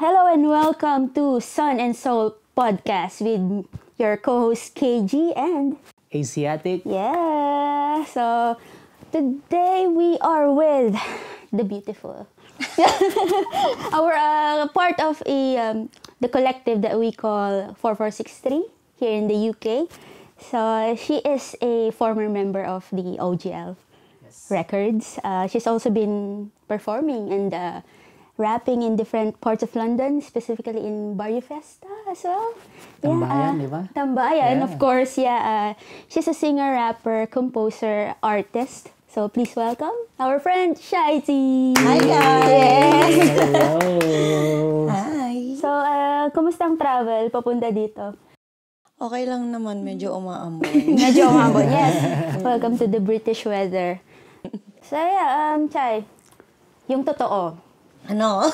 Hello and welcome to Sun and Soul Podcast with your co-host KG and Asiatic. Yeah. So today we are with the beautiful. Our part of the collective that we call 4463 here in the UK. So she is a former member of the OGL Records. She's also been performing and rapping in different parts of London, specifically in Barrio Festa as well. Tambayan, di ba? Tambayan, Yeah. of course. Yeah. She's a singer, rapper, composer, artist. So please welcome our friend Shaiti. Hi guys! Hello. Hi! So, kumusta ang travel papunta dito? Okay lang naman, medyo umaambon. Medyo umabot. Yes. Welcome to the British weather. So yeah, Chay, yung totoo. Ano?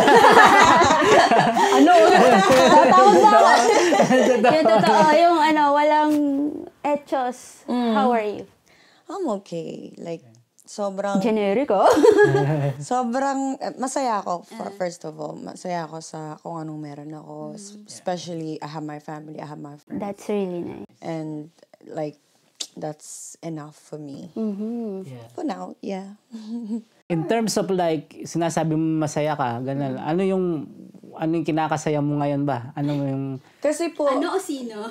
Ano? Tatawag ba ako? Yung totoo, yung walang etchos. How are you? I'm okay. Like, sobrang... Generic, oh. sobrang... masaya ako, first of all. Masaya ako sa kung anong meron ako. Especially, I have my family, I have my friends. That's really nice. And, like, that's enough for me. Yeah. For now, yeah. In terms of like, sinasabi mo masaya ka, ganun. Ano yung kinakasaya mo ngayon ba? Ano yung... Kasi po... o sino?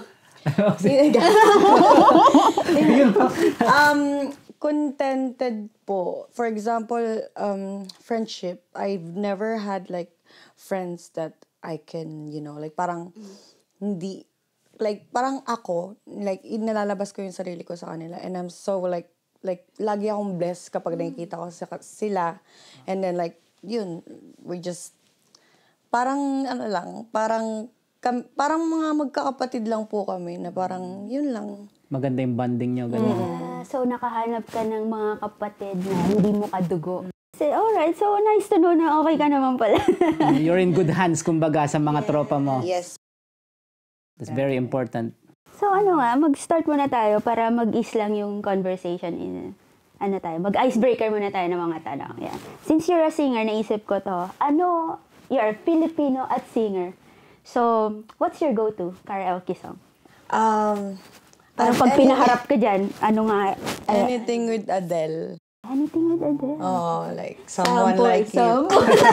Contented po. For example, friendship. I've never had like friends that I can, like parang hindi, like parang ako, like inalalabas ko yung sarili ko sa kanila. And I'm so like lagi akong blessed kapag nakikita ko sila. And then like, yun, we just, parang parang mga magkakapatid lang po kami na parang yun lang. Maganda yung bonding nyo, ganun. So, nakahanap ka ng mga kapatid na hindi mo kadugo. So, alright. So, nice to know na okay ka naman pala. You're in good hands, kumbaga, sa mga tropa mo. Yes. That's very important. So, mag-start muna tayo para mag-ease lang yung conversation. Mag-icebreaker muna tayo ng mga tanong. Yeah. Since you're a singer, naisip ko to, you're Filipino at singer. So, what's your go-to karaoke song? Pag pinaharap ka dyan, Anything with Adele. Anything with Adele? Oh, like someone like you.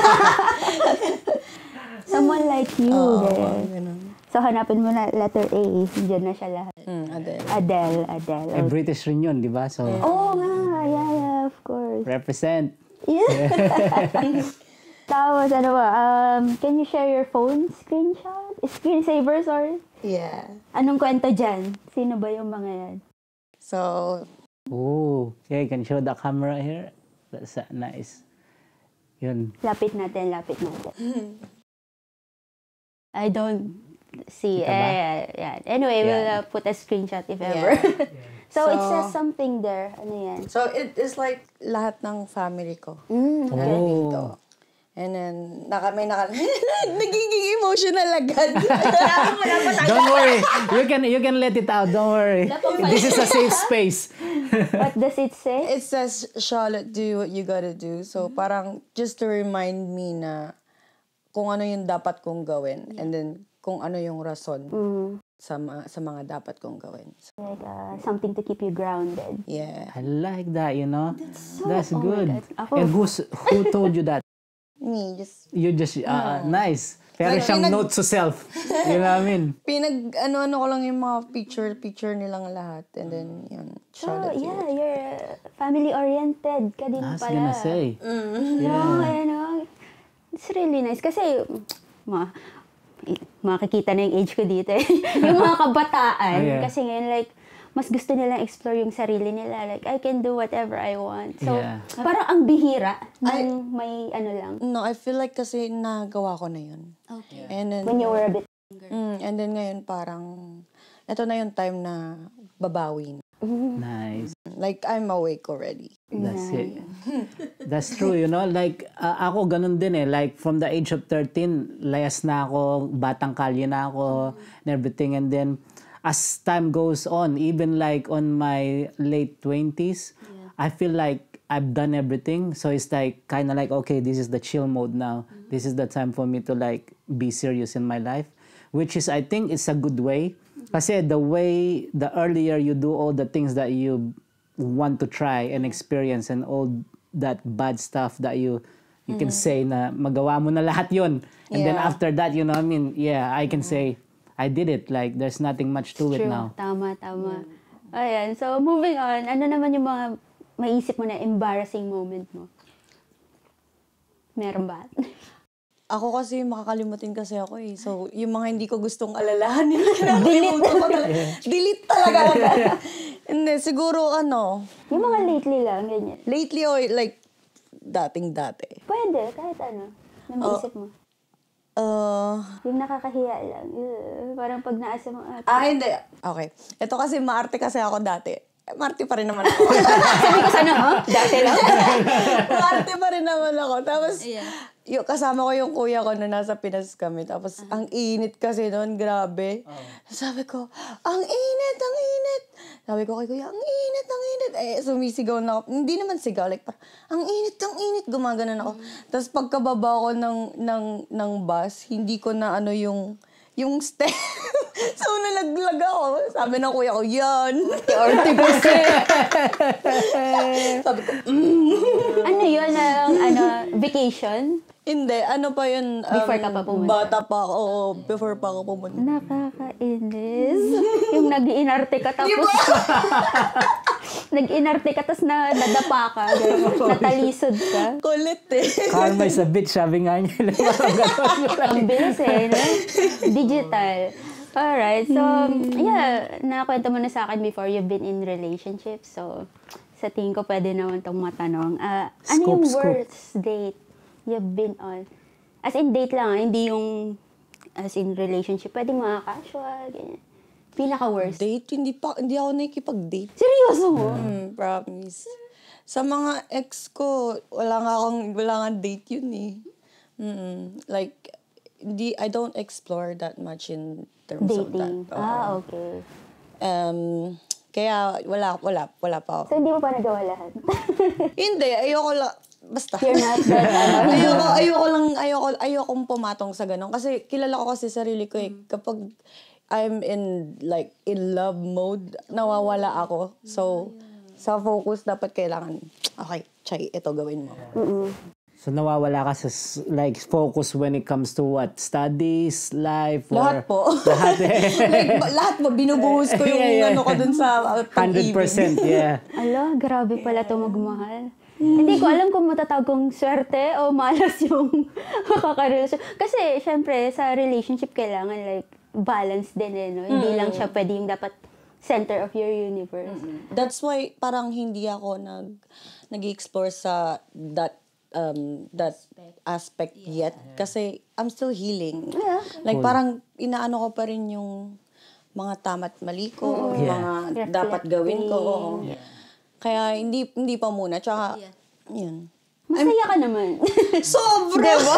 Someone like you. Ganun. So, hanapin mo na letter A. Diyan na siya lahat. Adele. Adele. Eh, British rin yun, di ba? So, Oo nga. Yeah, of course. represent. Yeah. Tapos, can you share your phone screenshot? Screensaver, sorry. Yeah. Anong kwento dyan? Sino ba yung mga yan? So, Oh, okay, can you show the camera here? That's nice. Yun. Lapit natin. I don't see. Kita ba? Yeah. Anyway, we'll put a screenshot if ever. So, it So- says something there. Ano yan? so it is like lahat ng family ko. Oh. And then, nagiging emotional agad. Don't worry. You can let it out. Don't worry. This is a safe space. What does it say? It says, Charlotte, do what you gotta do. So, parang just to remind me na kung ano yung dapat kong gawin. And then, kung ano yung rason sa mga dapat kong gawin. So, Like, something to keep you grounded. yeah. I like that, That's oh my good. God. Ako- And who told you that? Me, just You just, nice. Pero Like, siyang note to self. You know what I mean? ano ko lang yung mga picture nilang lahat. And then, yun, So, Charlotte. yeah, you're family-oriented ka din I was pala. gonna say. No, it's really nice. Kasi, makikita na yung age ko dito. Yung mga kabataan. Oh, yeah. Kasi ngayon, like, mas gusto nilang explore yung sarili nila. Like, I can do whatever I want. So, Yeah. parang ang bihira ng may lang. No, I feel like kasi nagawa ko na yun. Okay. And then, When you were a bit and then ngayon parang, ito na yung time na babawi na. Nice. Like, I'm awake already. That's it. That's true, Like, ako ganun din Like, from the age of 13, layas na ako, batang kalye na ako, and everything. And then, as time goes on, even like on my late 20s, I feel like I've done everything. So it's like, kind of like, okay, this is the chill mode now. This is the time for me to like be serious in my life. Which is, I think it's a good way. Kasi the earlier you do all the things that you want to try and experience and all that bad stuff that you can say na magawa mo na lahat yun. And then after that, you know, I mean, yeah, I can say, I did it. Like, there's nothing much to it now. Tama. Ayan, so moving on, ano naman yung mga maisip mo na embarrassing moment mo? Meron ba? Ako kasi makakalimutin kasi ako eh. So, yung mga hindi ko gustong alalahanin, nakakalimutan ko talaga. Delete talaga. Hindi, siguro Yung mga lately lang, ganyan. lately or like, dating-dati. Pwede, kahit ano. Na maisip mo. Yung nakakahiya lang. Parang pag naasa mo, Hindi. Okay. Ito kasi maarte kasi ako dati. Maarte pa rin naman ako. sabi ko sana, dati lang. Maarte pa rin naman ako. Tapos, yung kasama ko yung kuya ko na nasa Pinas kami. Tapos, ang init kasi noon, grabe. Sabi ko, ang init. Sabi ko kay kuya, ang init. Eh, sumisigaw na ako. Hindi naman sigaw. Like, parang, ang init. Gumaganon ako. Tapos, pagkababa ko ng bus, hindi ko na yung step. So, nalaglag ako. Sabi ng kuya ko, yan. 40%. Sabi ko, Ano yun? Vacation? Hindi, pa yun? Before ka pa pumunta? Bata pa ako, before pa ako pumunta. Nakakainis. Yung nag-iinarte ka tapos... nag-inarte ka tapos nadapa ka. Natalisod ka. Kulit eh. Karma is a bitch, sabi nga niya. Ang bilis eh, no? Digital. Alright, so, yeah, nakakwento mo na sa akin before you've been in relationships. So, sa tingin ko pwede naman itong matanong. Ano yung worst date you've been on? As in date lang, hindi yung as in relationship. Pwede mga casual, ganyan. Pinaka-worst. Date? Hindi ako nakikipag-date. Seryoso mo? Promise. Sa mga ex ko, wala nga date yun eh. Like, I don't explore that much in terms Dating. of that. Okay. Kaya wala pa ako. So, hindi mo pa nagawa lahat? Hindi, ayoko lang. Basta. You're not that, ayokong pumatong sa ganun. Kasi kilala ko kasi sarili ko eh. Kapag I'm in love mode, nawawala ako. So, sa focus dapat kailangan, okay, Chay, ito gawin mo. So nawawala ka sa focus when it comes to what? Studies, life, or... Lahat po. Lahat lahat po, binubuhos ko yung ko dun sa pag-ibig. 100%, yeah. Ala, grabe pala ito magmahal. Hindi ko alam kung matatawag kong swerte o malas yung makakarelasyon. Kasi, syempre, sa relationship kailangan balance din eh, no? Hindi lang siya pwede yung dapat center of your universe. That's why parang hindi ako nag-explore sa that aspect yet. Kasi I'm still healing. Yeah. Parang inaano ko pa rin yung mga tama't mali ko, mga dapat gawin ko. Kaya hindi pa muna. Tsaka, yun. Masaya ka naman. Sobra! Diba?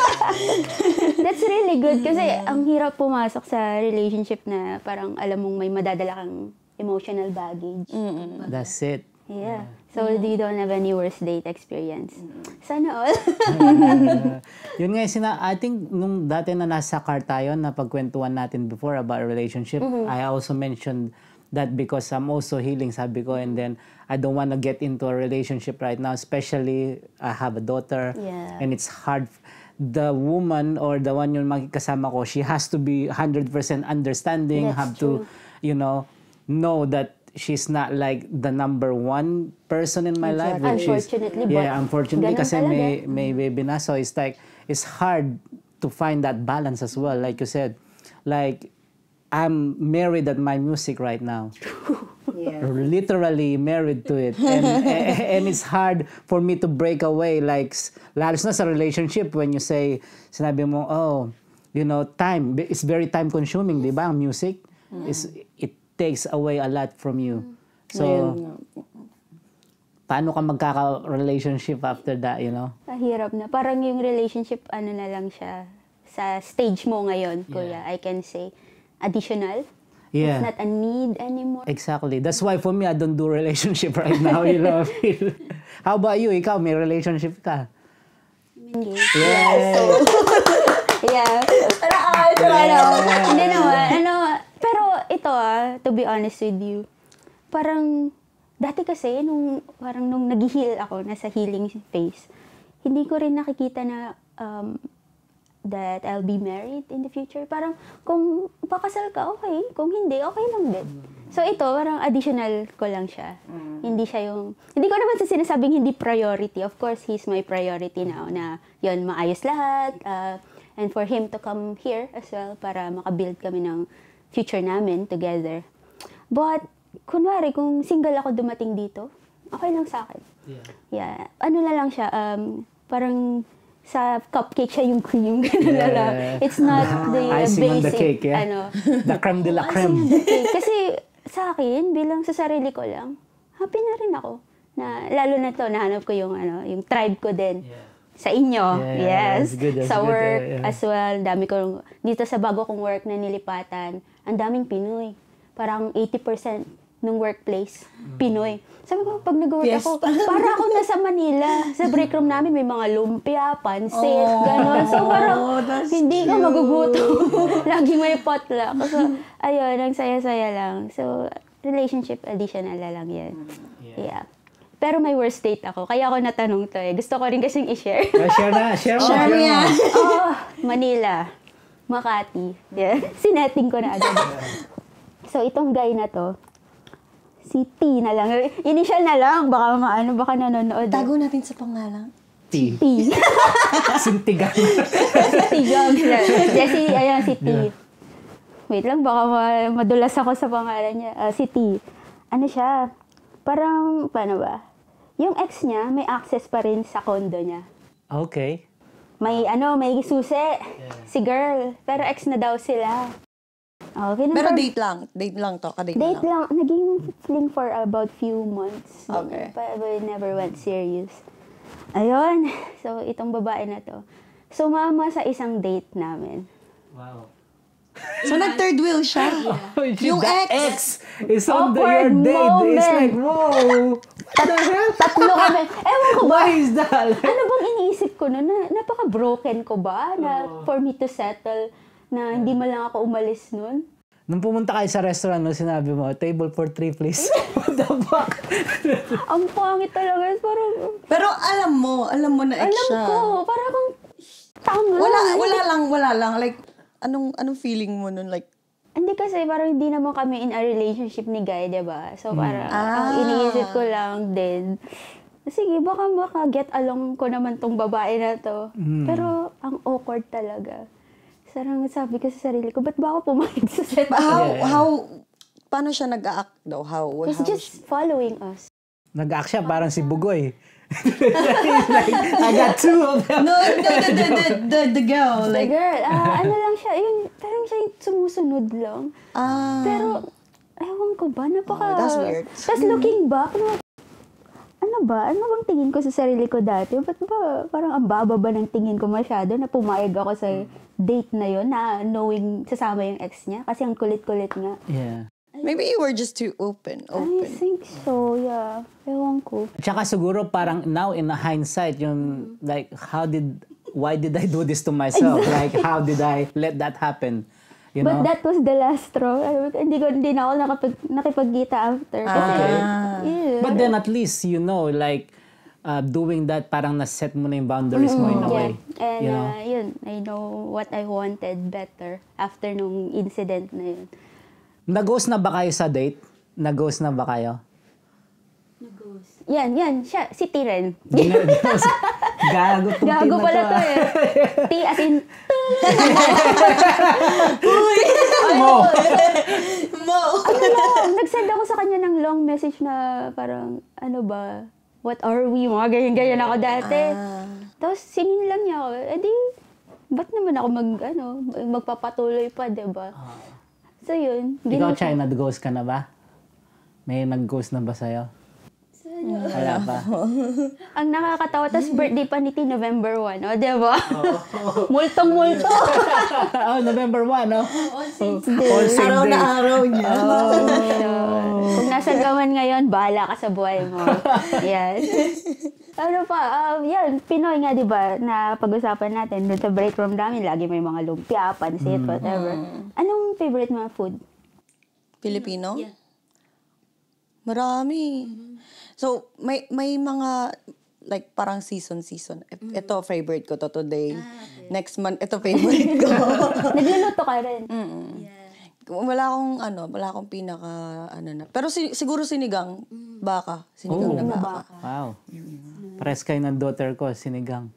That's really good kasi ang hirap pumasok sa relationship na parang alam mong may madadala kang emotional baggage. That's it. Yeah. So, you don't have any worst date experience. Sana all. Yun nga, I think nung dati na nasa car tayo, na pagkwentuhan natin before about a relationship, I also mentioned that because I'm also healing, sabi ko, and then I don't want to get into a relationship right now, especially I have a daughter, and it's hard. The woman or the one yung makikasama ko, she has to be 100% understanding, have to, know that she's not like the number one person in my life, which unfortunately, is unfortunately kasi talaga. may baby na, so it's hard to find that balance as well. Like you said, I'm married at my music right now. Literally married to it, and it's hard for me to break away. Lalo na sa relationship, when you sinabi mo, time, it's very time consuming, di ba? Ang music, it takes away a lot from you. So, paano ka magkaka-relationship after that, Mahirap na. Parang yung relationship, na lang siya, sa stage mo ngayon, kuya, I can say, additional. Yeah. It's not a need anymore. Exactly. That's why for me, I don't do relationship right now. How about you? Ikaw, may relationship ka? Engaged. Yeah. Yeah. Hindi naman. Pero ito to be honest with you, parang, dati kasi, nung nag-heal ako, nasa healing phase, hindi ko rin nakikita na, that I'll be married in the future. Parang, kung pakasal ka, okay. Kung hindi, okay lang din. So ito, parang additional ko lang siya. Hindi ko naman sinasabing hindi priority. Of course, he's my priority now na yun, maayos lahat. And for him to come here as well para makabuild kami ng future namin together. But, kunwari, kung single ako dumating dito, okay lang sa akin. Yeah. Ano na lang siya, parang sa cupcake siya yung cream. It's not the icing basic. on the cake, yeah? The creme de la creme. Icing on the cake. Kasi sa akin, bilang sa sarili ko lang, happy na rin ako. Lalo na to, nahanap ko yung tribe ko din. Sa inyo, yes. That's sa good, work as well. Dito sa bago kong work na nilipatan, ang daming Pinoy. Parang 80% ng workplace, Pinoy. Sabi ko, pag nag-work ako, para ako nasa Manila. Sa break room namin, may mga lumpia, pansit, gano'n. So, parang hindi ka magugutom. Laging may potluck. So, ayun, ang saya-saya lang. So, relationship additional na lang yan. Yeah. Pero may worst date ako. Kaya ako natanong to eh. Gusto ko rin kasing i-share. Share mo yan. Manila. Makati. Yeah. Sinetting ko na agad. So, itong guy na to, si T na lang. Initial na lang. Baka nanonood. Tago natin sa pangalan. T. Sintigang. Sintigang. Jessie, ayan, si T. Wait lang, baka madulas ako sa pangalan niya. Si T. Ano siya? Parang, paano ba? Yung ex niya, may access pa rin sa condo niya. Okay. May susi. Si girl. Pero ex na daw sila. Okay, pero date lang to, Date lang. Naging fling for about few months. Okay. But we never went serious. Ayun. So, itong babae na to. Sumama sa isang date namin. Wow. So, nag-third wheel siya. Yung ex is on Awkward your date. moment. It's like, whoa. What the hell? Tatlo kami. Ewan ko ba? Why is that? Ano bang iniisip ko na napaka-broken ko ba? Na for me to settle na hindi mo lang ako umalis nun? Nung pumunta kayo sa restaurant, no, sinabi mo, table for 3 please. What the fuck? Ang pangit talaga. Parang, pero alam mo na ex alam siya. ko, parang kung tanga. Wala lang. Like, anong feeling mo nun? Like, Hindi kasi parang hindi naman kami in a relationship ni Guy, diba? So parang ang iniisip ko lang din, sige, baka get along ko naman tong babae na to. Pero ang awkward talaga. Sarang sabi ko sa sarili ko, ba't ba ako pumayag sa set? Paano siya nag-act daw? He's just following us. Nag-act siya parang si Bugoy. Like, I got 2 of them. No, the girl. The Like, girl, ano lang siya, parang siya yung sumusunod lang. Pero, ewan ko ba, that's weird. Tapos looking back, ano bang tingin ko sa sarili ko dati? Ba't ba, parang ang baba ba ng tingin ko masyado na pumayag ako sa date na yon na knowing sasama yung ex niya? Kasi ang kulit-kulit nga. Yeah. maybe you were just too open. I think so, yeah. Ewan ko. Tsaka siguro parang now in hindsight, yung like, why did I do this to myself? Exactly. Like, how did I let that happen? You But know? that was the last straw. Hindi na ako nakipagkita after. Kasi, yeah. But then at least, you know, like, doing that, parang na-set mo na yung boundaries mo in a way. And you know? yun, I know what I wanted better after nung incident na yun. Nag-ghost na ba kayo sa date? Nag-ghost na ba kayo? Yan, siya, si T rin. Gago tong Gago team na pala to ah. eh. T as in, Mo! Nagsend ako sa kanya ng long message na parang, ano ba, what are we? Mga ganyan-ganyan ako dati. Tapos sinin lang niya ako, di, ba't naman ako magpapatuloy pa, diba? So yun. Ikaw, Chai, nag-ghost ka na ba? May nag-ghost na ba sa'yo? Sa Wala pa. Ang nakakatawa, tas birthday pa ni T, November 1, o, diba? Multong-multo. November 1, no? All same araw day. Na araw niya. Kung nasan ka man ngayon, bahala ka sa buhay mo. Yes. Ano pa, yan, Pinoy nga, di ba, na pag-usapan natin, doon sa break room namin, lagi may mga lumpia, pansit, whatever. Anong favorite mga food? Filipino? Yeah. Marami. So, may mga, like, parang season. Ito, favorite ko to today. Okay. Next month, ito favorite ko. Nagluluto ka rin? Yeah. Wala akong pinaka, na. Pero siguro sinigang, baka. Sinigang na baka. Wow. Pares kayo ng daughter ko, sinigang.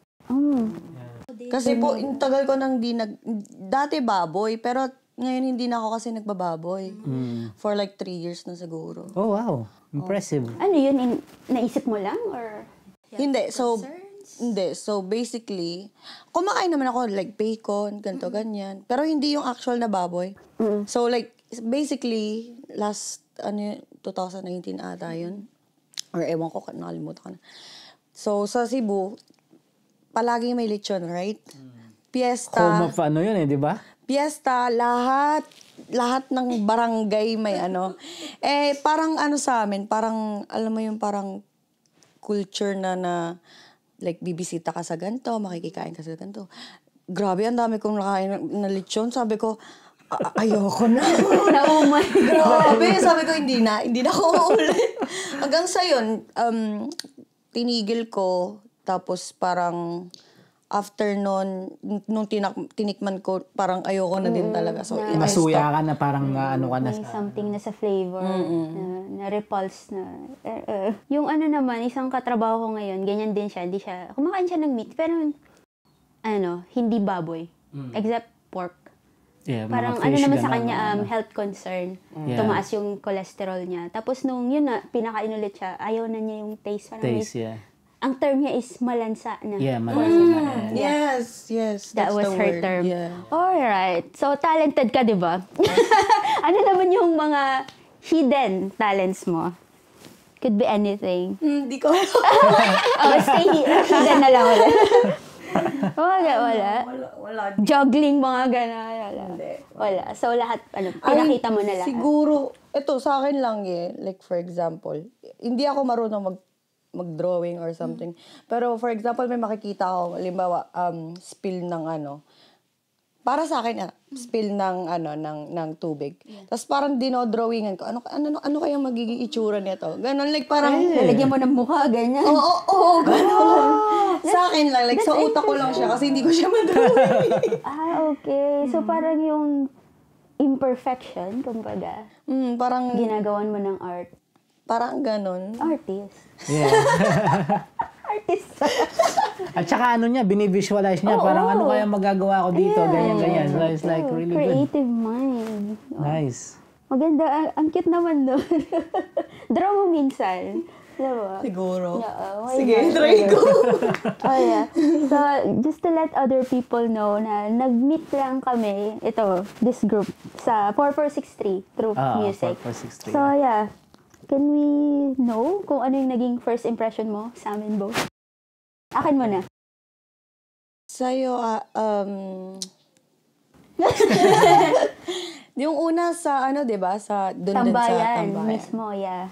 Kasi po, tagal ko nang dati baboy, pero ngayon hindi na ako kasi nagbababoy. For like 3 years na siguro. Oh, wow. Impressive. Ano yun? Naisip mo lang? Or Hindi. So, basically, kumakain naman ako like bacon, ganito, ganyan. Pero hindi yung actual na baboy. So, like, basically, last, 2019 ata yun. Or ewan ko, nakalimutan ko na. So, sa Cebu, palagi may lechon, right? Fiesta. Home of yun di ba? Fiesta, lahat ng barangay may parang sa amin, parang, alam mo yung parang culture na like, bibisita ka sa ganito, makikikain ka sa ganito. Grabe, ang dami kong nakain na lechon. Sabi ko, ayoko na. Naumay. Grabe, sabi ko, hindi na ako uulit. Hanggang sa yun, tinigil ko, tapos parang, after nun, nung tinikman ko, parang ayoko na din talaga. So, Nasuya ka na, parang ano ka na. May something na sa flavor, na repulse na. Yung naman, isang katrabaho ko ngayon, ganyan din siya. Kumakain siya ng meat, pero hindi baboy. Except pork. Yeah, parang naman sa kanya, health concern. Tumaas yung cholesterol niya. Tapos nung yun na, pinakain ulit siya, ayaw na niya yung taste. Yeah. Ang term niya is malansa na. Yeah, malansa na. Yes. That was her term. Yeah. Alright. So, talented ka, di ba? Ano naman yung mga hidden talents mo? Could be anything. Hindi ko alam. Stay hidden na lang ulit. Wala. Juggling, mga gano'n. Wala. So, lahat, pinakita mo na lahat. Siguro, ito, sa akin lang like, for example, hindi ako marunong mag-drawing or something. Pero, for example, may makikita ako, halimbawa, spill ng para sa akin, spill ng tubig. Tapos parang dinodrawingan ko, ano kaya magiging itsura nito? Ganon, like parang... Lalagyan mo ng mukha, ganyan. Oo, ganon. Sa akin lang, like sa utak ko lang siya kasi hindi ko siya madrawing. Okay. So, parang yung imperfection, kumbaga, parang... ginagawan mo ng art. Parang ganon. Artist. Yeah. Artist. At saka binivisualize niya, parang ano kaya magagawa ko dito, ganyan. So it's like really creative mind. Nice. Maganda. Ang cute naman doon. Draw mo minsan. Diba? Siguro. Sige, try ko. Yeah. So, just to let other people know na nag-meet lang kami, this group, sa 4463 through music. 4463. So, yeah. Can we know kung ano yung naging first impression mo sa amin both? Akin muna. Sa'yo, yung una sa diba? Sa dun din sa Tambayan. Mismo, yeah.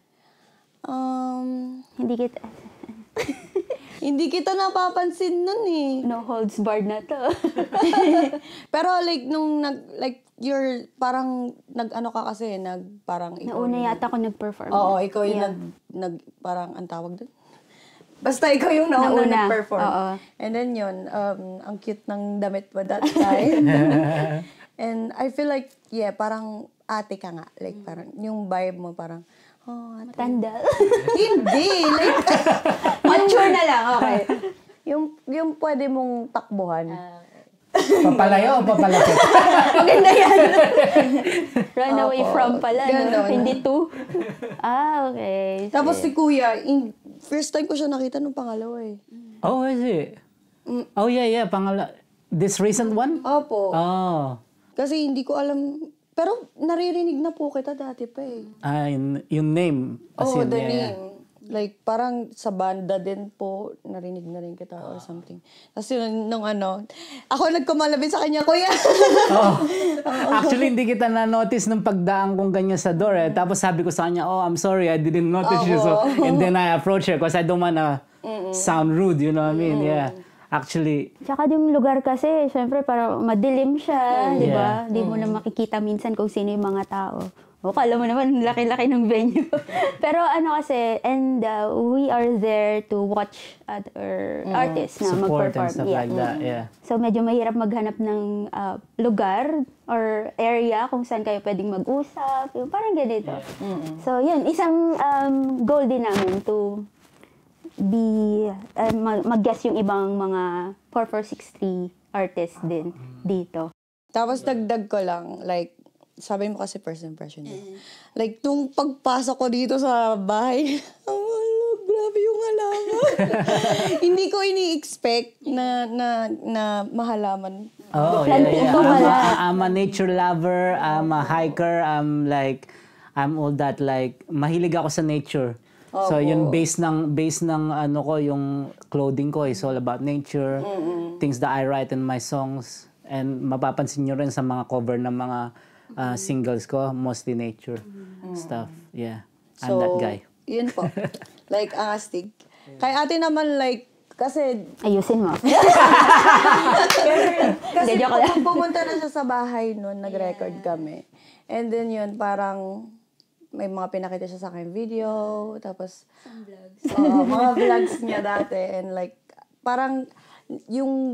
Hindi kita napapansin nun eh. No holds barred na to. Pero like, nung you're parang ka kasi, parang... Nauna yata ako nag-perform. Oo, ikaw yung parang, ang tawag dun? Basta ikaw yung nauna nag-perform. Oo. And then yun, ang cute ng damit mo that time. And I feel like, parang ate ka nga. Like, parang, yung vibe mo parang, ate. Tanda. Hindi, like... Mature na lang, okay. Yung pwede mong takbuhan. Papalayo o papalapit? Maganda yan. Run away from pala, Ganon. Hindi to. Okay. Tapos si Kuya, first time ko siya nakita nung pangalawa eh. Oh, is it? Oh, yeah. This recent one? Opo. Oh. Kasi hindi ko alam, pero naririnig na po kita dati pa eh. Yung name. The name. Like, parang sa banda din po, narinig na rin kita or something. Tapos yun, nung ano, ako nagkumalabit sa kanya, Kuya! Actually, hindi kita na-notice nung pagdaan kong ganyan sa door eh. Tapos sabi ko sa kanya, oh, I'm sorry, I didn't notice you. So, and then I approach her because I don't wanna sound rude, you know what I mean? Yeah. Actually, Tsaka yung lugar kasi, syempre parang madilim siya, di ba? Di mo na makikita minsan kung sino yung mga tao. O, kala mo naman, laki-laki ng venue. Pero ano kasi, and we are there to watch other artists na support mag-perform. and stuff like that, yeah. So medyo mahirap maghanap ng lugar or area kung saan kayo pwedeng mag-usap. Yung parang ganito. So yun, isang goal din namin to be, mag-guess yung ibang mga 4463 artists din dito. Tapos dagdag ko lang, like, sabi mo kasi first impression niya. Like, nung pagpasok ko dito sa bahay, grabe yung halaman. Hindi ko ini-expect na mahalaman. oh, yeah. I'm a nature lover, I'm a hiker, I'm all that, like, mahilig ako sa nature. So, yun, base ng ano ko, yung clothing ko is all about nature, things that I write in my songs, and mapapansin nyo rin sa mga cover ng mga singles ko, mostly nature stuff. Yeah. I'm that guy. Yun po. Like, astig. Kay ate naman, like, kasi Ayusin mo. kasi Joke lang. pumunta na siya sa bahay noon, nag-record kami. And then yun, parang may mga pinakita siya sa akin video, tapos mga vlogs niya dati, and like, parang yung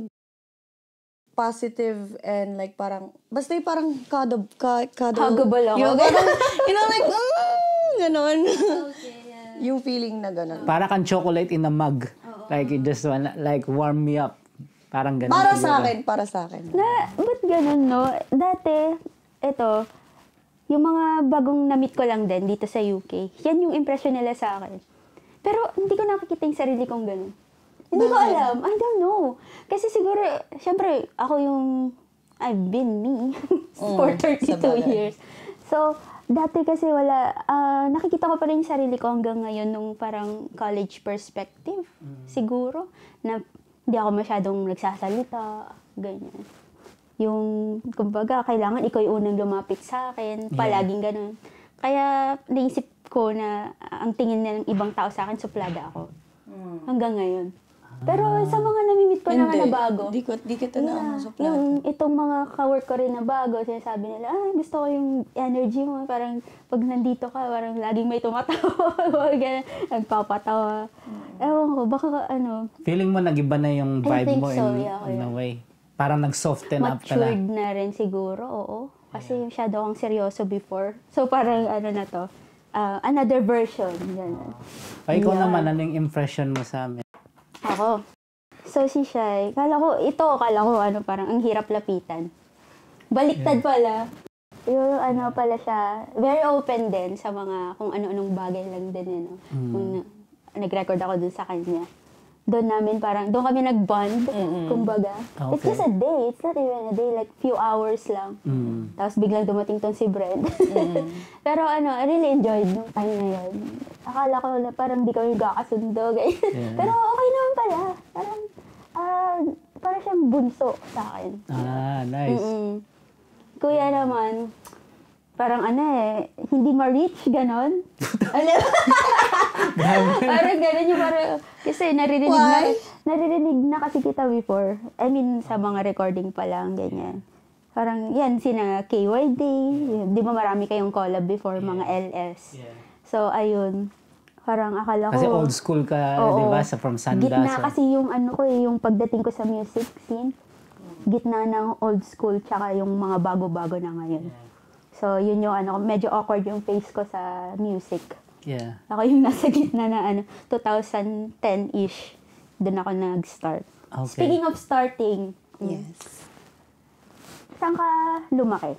positive and like parang, basta yung parang Huggable ako. Yung parang, you know, like, ganon. Yung feeling na ganon. Para kang chocolate in a mug. Like, you just wanna, like, warm me up. Parang ganun. Para siguro. sa akin. Ba't ganun, no? Dati, ito, yung mga bagong na-meet ko lang din dito sa UK, yan yung impression nila sa akin. Pero hindi ko nakikita yung sarili kong ganun. Hindi ko alam. I don't know. Kasi siguro, syempre, ako yung, I've been me for 32 years. So, dati kasi wala, nakikita ko pa rin yung sarili ko hanggang ngayon nung parang college perspective. Siguro, na hindi ako masyadong nagsasalita, ganyan. Yung, kumbaga, kailangan ikaw yung unang lumapit sa akin, palaging ganun. Kaya, naisip ko na ang tingin ng ibang tao sa akin, suplada ako. Hanggang ngayon. Pero sa mga namimit ko naman na bago. Di kita na sa plato. Yung itong mga ka-work ko rin na bago, sinasabi nila, gusto ko yung energy mo. Parang pag nandito ka, parang laging may tumatawa. Nagpapatawa. Ewan ko, baka ano. Feeling mo nag-iba na yung vibe mo in a way. Parang nag-soften up ka na. Matured na rin siguro, oo. Kasi masyado akong seryoso before. So parang ano na to, another version. Ganun. Ikaw naman, anong impression mo sa amin? Ako. So si Shai, kala ko ano, parang ang hirap lapitan. Baliktad pala. Yung ano pala siya, very open din sa mga kung ano-anong bagay lang din, you know. Kung nag-record ako dun sa kanya. Doon kami nag-bond, kumbaga. Okay. It's just a day, it's not even a day, like few hours lang. Tapos biglang dumating tong si Brent. Pero ano, I really enjoyed nung time na yun. Akala ko na parang di kami kakasundo, guys. Pero okay naman pala. Parang siyang bunso sa akin. Nice. Kuya naman, parang hindi ma-reach, ganon. Parang ganon yung kasi naririnig na kasi kita before. I mean, sa mga recording pa lang, ganyan. Parang yan, sina KYD, di ba marami kayong collab before, mga LS. So, ayun. Parang akala ko... Kasi old school ka, di ba? From Sanda. Gitna kasi yung yung pagdating ko sa music scene. Gitna ng old school, tsaka yung mga bago-bago na ngayon. So, yun yung medyo awkward yung face ko sa music. Yeah. Ako yung nasa gitna na 2010-ish. Doon ako nag-start. Okay. Speaking of starting, Yes. saan ka lumaki?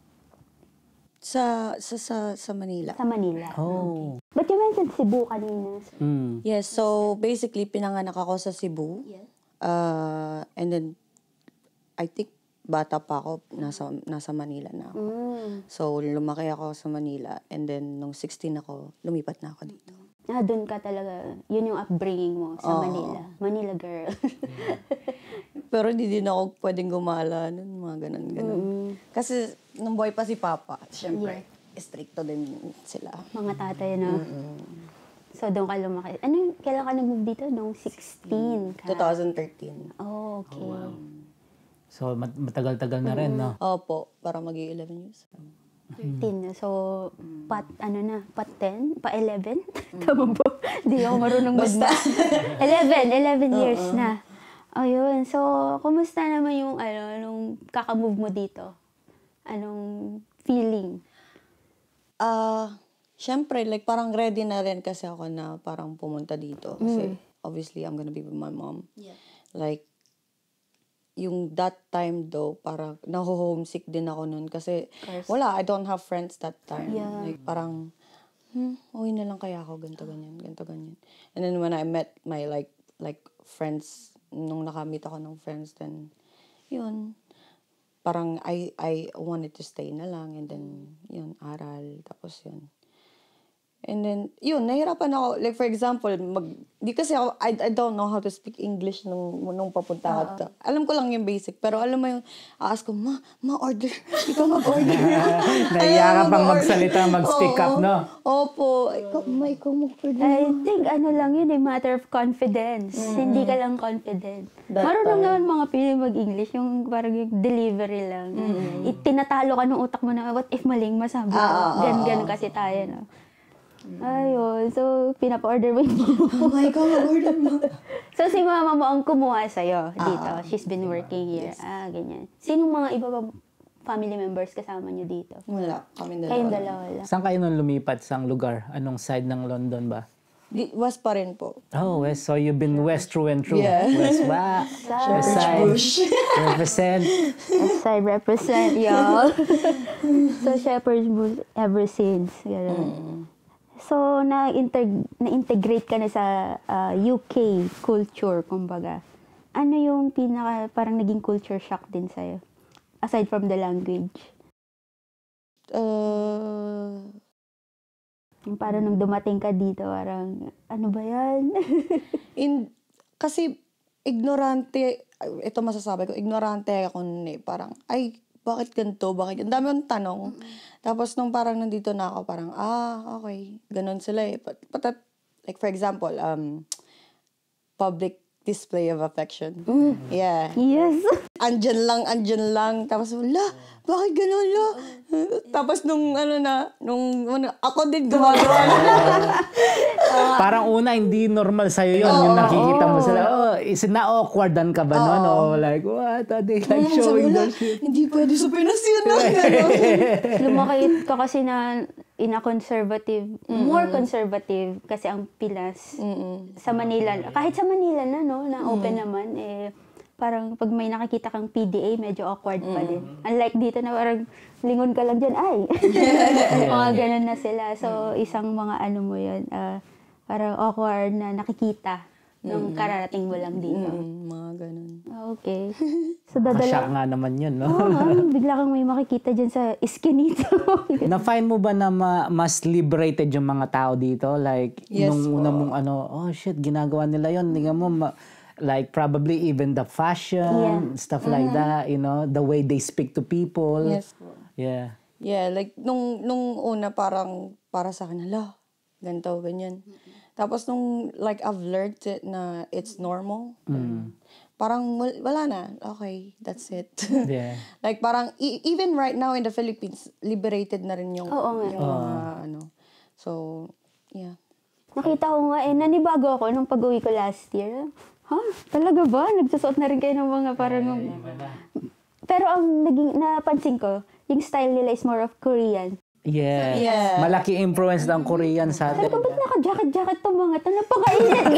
Sa Manila. Sa Manila. Oh. But you mentioned Cebu kanina. Yes, so basically pinanganak ako sa Cebu. Yes. And then I think bata pa ako, nasa Manila na ako. So lumaki ako sa Manila, and then nung 16 ako, lumipat na ako dito. doon ka talaga, yun yung upbringing mo sa Manila. Manila girl. Pero hindi din ako pwedeng gumala nun, mga ganun. Kasi nung boy pa si Papa, syempre, stricto din sila. Mga tatay na. So, doon ka lumaki. Kailan ka nag-move dito? Nung 16 ka? 2013. Oh, okay. So, matagal-tagal na rin, no? Opo, para mag-11 years. 13 na. So, pat 10? Pa 11? Tama po. Hindi ako marunong basta. 11 years na. Ayun. So, kumusta naman yung, nung kakamove mo dito? Anong feeling? Syempre, like, parang ready na rin kasi ako na parang pumunta dito. Kasi, obviously, I'm gonna be with my mom. Yeah. Like, yung that time though, parang naho-homesick din ako nun. Kasi, wala, I don't have friends that time. Yeah. Like, parang, uwi na lang kaya ako, ganito, ganyan. And then when I met my, like friends, nung nakamit ako ng friends, then, yun, parang I wanted to stay na lang. And then, yun, aral. Tapos yun. And then, yun, nahirapan ako. Like, for example, di kasi ako, I don't know how to speak English nung papunta ako. Alam ko lang yung basic. Pero alam mo yung, ask ko, ma, order. Ikaw mag-order. Nahiya ka pang magsalita, mag-speak up, no? Opo. Ikaw mag-order. I think lang yun, matter of confidence. Hindi ka lang confident. Marunong naman mga Pinoy mag-English, yung parang yung delivery lang. Tinatalo ka ng utak mo na, what if maling masabi ko? Gan kasi tayo, no? Ayun. So, pinapa-order mo yung mama. Ikaw mag-order mo. So, si mama mo ang kumuha sa'yo dito. She's been working here. Yes. Ganyan. Sinong mga iba pa family members kasama niyo dito? Wala. Kayong dalawa lang. Saan kayo nung lumipat? Saang lugar? Anong side ng London ba? West pa rin po. Oh, West. So you've been West through and through. Yeah. West ba? West side. Represent. West side represent, y'all. So, Shepherd's Bush ever since. Ganun. So, na-integrate ka na sa UK culture, kumbaga. Ano yung parang naging culture shock din sa'yo? Aside from the language. Yung parang nung dumating ka dito, parang, ano ba yan? Kasi, ignorante, ito masasabi ko, ignorante ako nun eh. Parang, bakit ganito? Bakit? Ang dami yung tanong. Tapos nung parang nandito na ako, parang, okay. Ganon sila eh. But like for example, public display of affection. Yeah. Yes. Andyan lang. Tapos, bakit ganon la? Tapos nung ako din gumagawa na. Parang una, hindi normal sa'yo yun. Yung nakikita mo sila, is na-awkwardan ka ba nun? O like, what? Are they like showing their shit? Hindi pwede sa Pinas yun. Lumaki ka kasi in a conservative, more conservative kasi ang Pinas sa Manila. Kahit sa Manila na open naman, parang pag may nakikita kang PDA, medyo awkward pa din. Unlike dito na parang lingon ka lang dyan, mga ganun na sila. So, isang mga mo yun, parang awkward na nakikita nung kararating mo lang dito. Mga ganun. Okay. So, Kasya nga naman yun, no? Bigla kang may makikita dyan sa iskinito. Na-find mo ba na mas liberated yung mga tao dito? Like, yes, nung una mong shit, ginagawa nila yun. Tingnan mo, like probably even the fashion, stuff like that, the way they speak to people. Yes. Yeah. Yeah, like nung una parang para sa akin, ganito, ganyan. Tapos nung like I've learned it na it's normal. Parang wala na. Okay, that's it. Yeah. Like parang even right now in the Philippines, liberated na rin yung So, yeah. Nakita ko nga nanibago ako nung pag-uwi ko last year. Talaga ba? Nagsusuot na rin kayo ng mga parang... Pero ang napansin ko, yung style nila is more of Korean. Yeah. Malaki influence ng Korean sa atin. Sabi ko, ba't naka-jacket itong mga ito? Napakainit.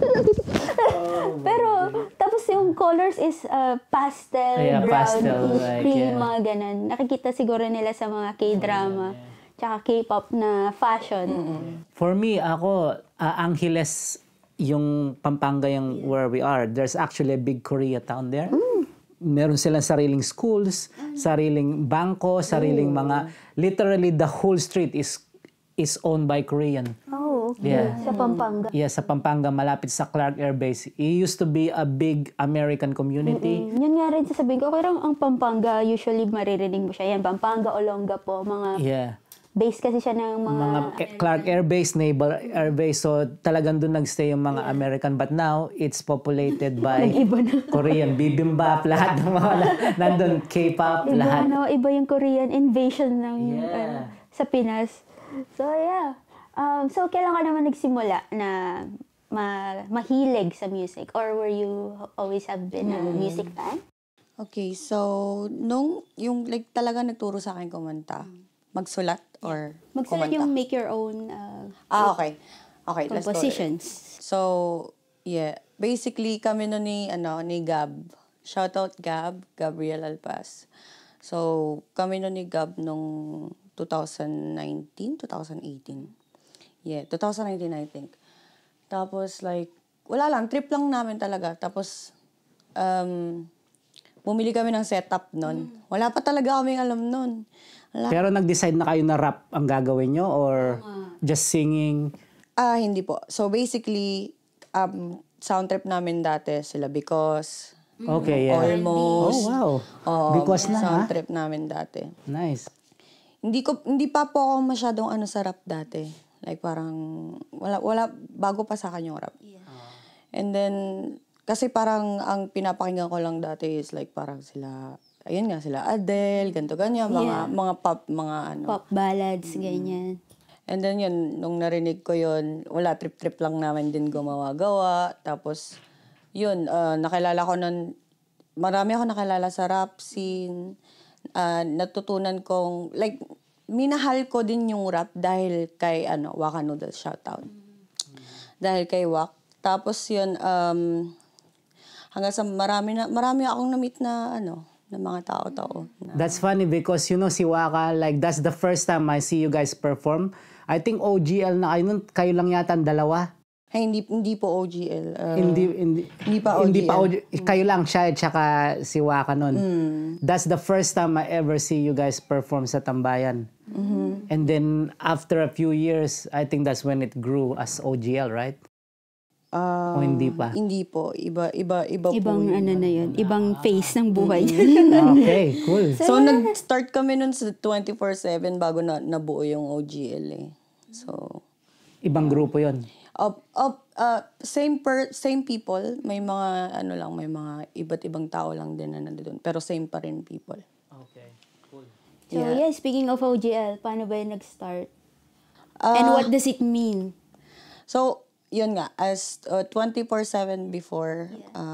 Pero, tapos yung colors is pastel, brown, cream, mga ganun. Nakikita siguro nila sa mga K-drama, tsaka K-pop na fashion. For me, ako, Angeles, yung Pampanga yung where we are, there's actually a big Korea town there. Meron silang sariling schools, sariling bangko, sariling mga, literally the whole street is owned by Korean. Oh, Yeah. Sa Pampanga. Yeah, sa Pampanga, malapit sa Clark Air Base. It used to be a big American community. Yun nga rin sasabihin ko, kaya ang Pampanga, usually maririnig mo siya. Yan, Pampanga, Olonga po, mga Yeah. base kasi siya ng mga Clark Air Base, Naval Air Base. So talagang doon nagstay yung mga American. But now, it's populated by Korean, bibimbap, lahat ng mga nandun, K-pop, iba, lahat. iba yung Korean invasion ng Yeah. sa Pinas. So yeah. So kailan ka naman nagsimula na mahilig sa music? Or were you always have been a music fan? Okay, so nung yung like talaga nagturo sa akin kumanta, magsulat or Magsulat kumanta. yung make your own Okay. Okay, let's go. compositions. So, yeah. Basically, kami no ni Gab. Shoutout Gab, Gabriel Alpaz. So, kami no ni Gab nung 2019, 2018. Yeah, 2019 I think. Tapos like, wala lang, trip lang namin talaga. Tapos, bumili kami ng setup nun. Wala pa talaga kaming alam nun. Pero nag-decide na kayo na rap ang gagawin nyo or just singing? Hindi po. So basically, sound trip namin dati sila Because, Okay, yeah. Almost. Oh, wow. Because na, sound ha? trip namin dati. Nice. Hindi pa po ako masyadong sa rap dati. Like parang, wala, bago pa sa akin yung rap. And then, kasi parang ang pinapakinggan ko lang dati is like parang sila, ayun nga, sila Adele, ganito, ganyan, mga pop, mga ano. Pop ballads, ganyan. And then yun, nung narinig ko yun, wala, trip-trip lang namin din gumawa-gawa. Tapos, yun, nakilala ko nun, marami ako nakilala sa rap scene. Natutunan kong, like, minahal ko din yung rap dahil kay, Waka Noodles, shoutout. Dahil kay Wak. Tapos yun, hanggang sa marami akong na-meet na, ng mga tao-tao. That's funny because si Waka, like that's the first time I see you guys perform. I think OGL na kayo nun, kayo lang yata ang dalawa. Ay, hindi po OGL. Hindi pa OGL. Kayo lang siya at saka si Waka nun. That's the first time I ever see you guys perform sa Tambayan. And then after a few years, I think that's when it grew as OGL, right? O hindi pa? Hindi po. Iba po Ibang yun. na yun. Ibang phase ng buhay. Okay, cool. So, nag-start kami nun sa 24/7 bago nabuo yung OGL eh. So, Ibang grupo yon. same people. May mga, may mga iba't ibang tao lang din na nandun. Pero same pa rin people. Okay, cool. So yeah, speaking of OGL, paano ba yung nag-start? And what does it mean? So, yun nga, as 24/7 before,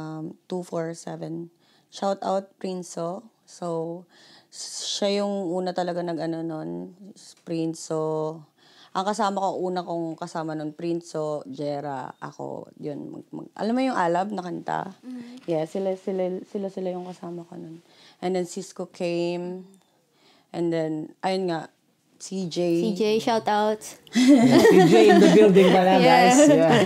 247, shout out Prinso. So, siya yung una talaga nun, Prinso. Ang kasama ko, una kong kasama nun, Prinso, Jera, ako, yun. Alam mo yung Alab na kanta? Yeah, sila yung kasama ko nun. And then Cisco came. And then, ayun nga, CJ, shout out. CJ in the building pala, guys. Yeah.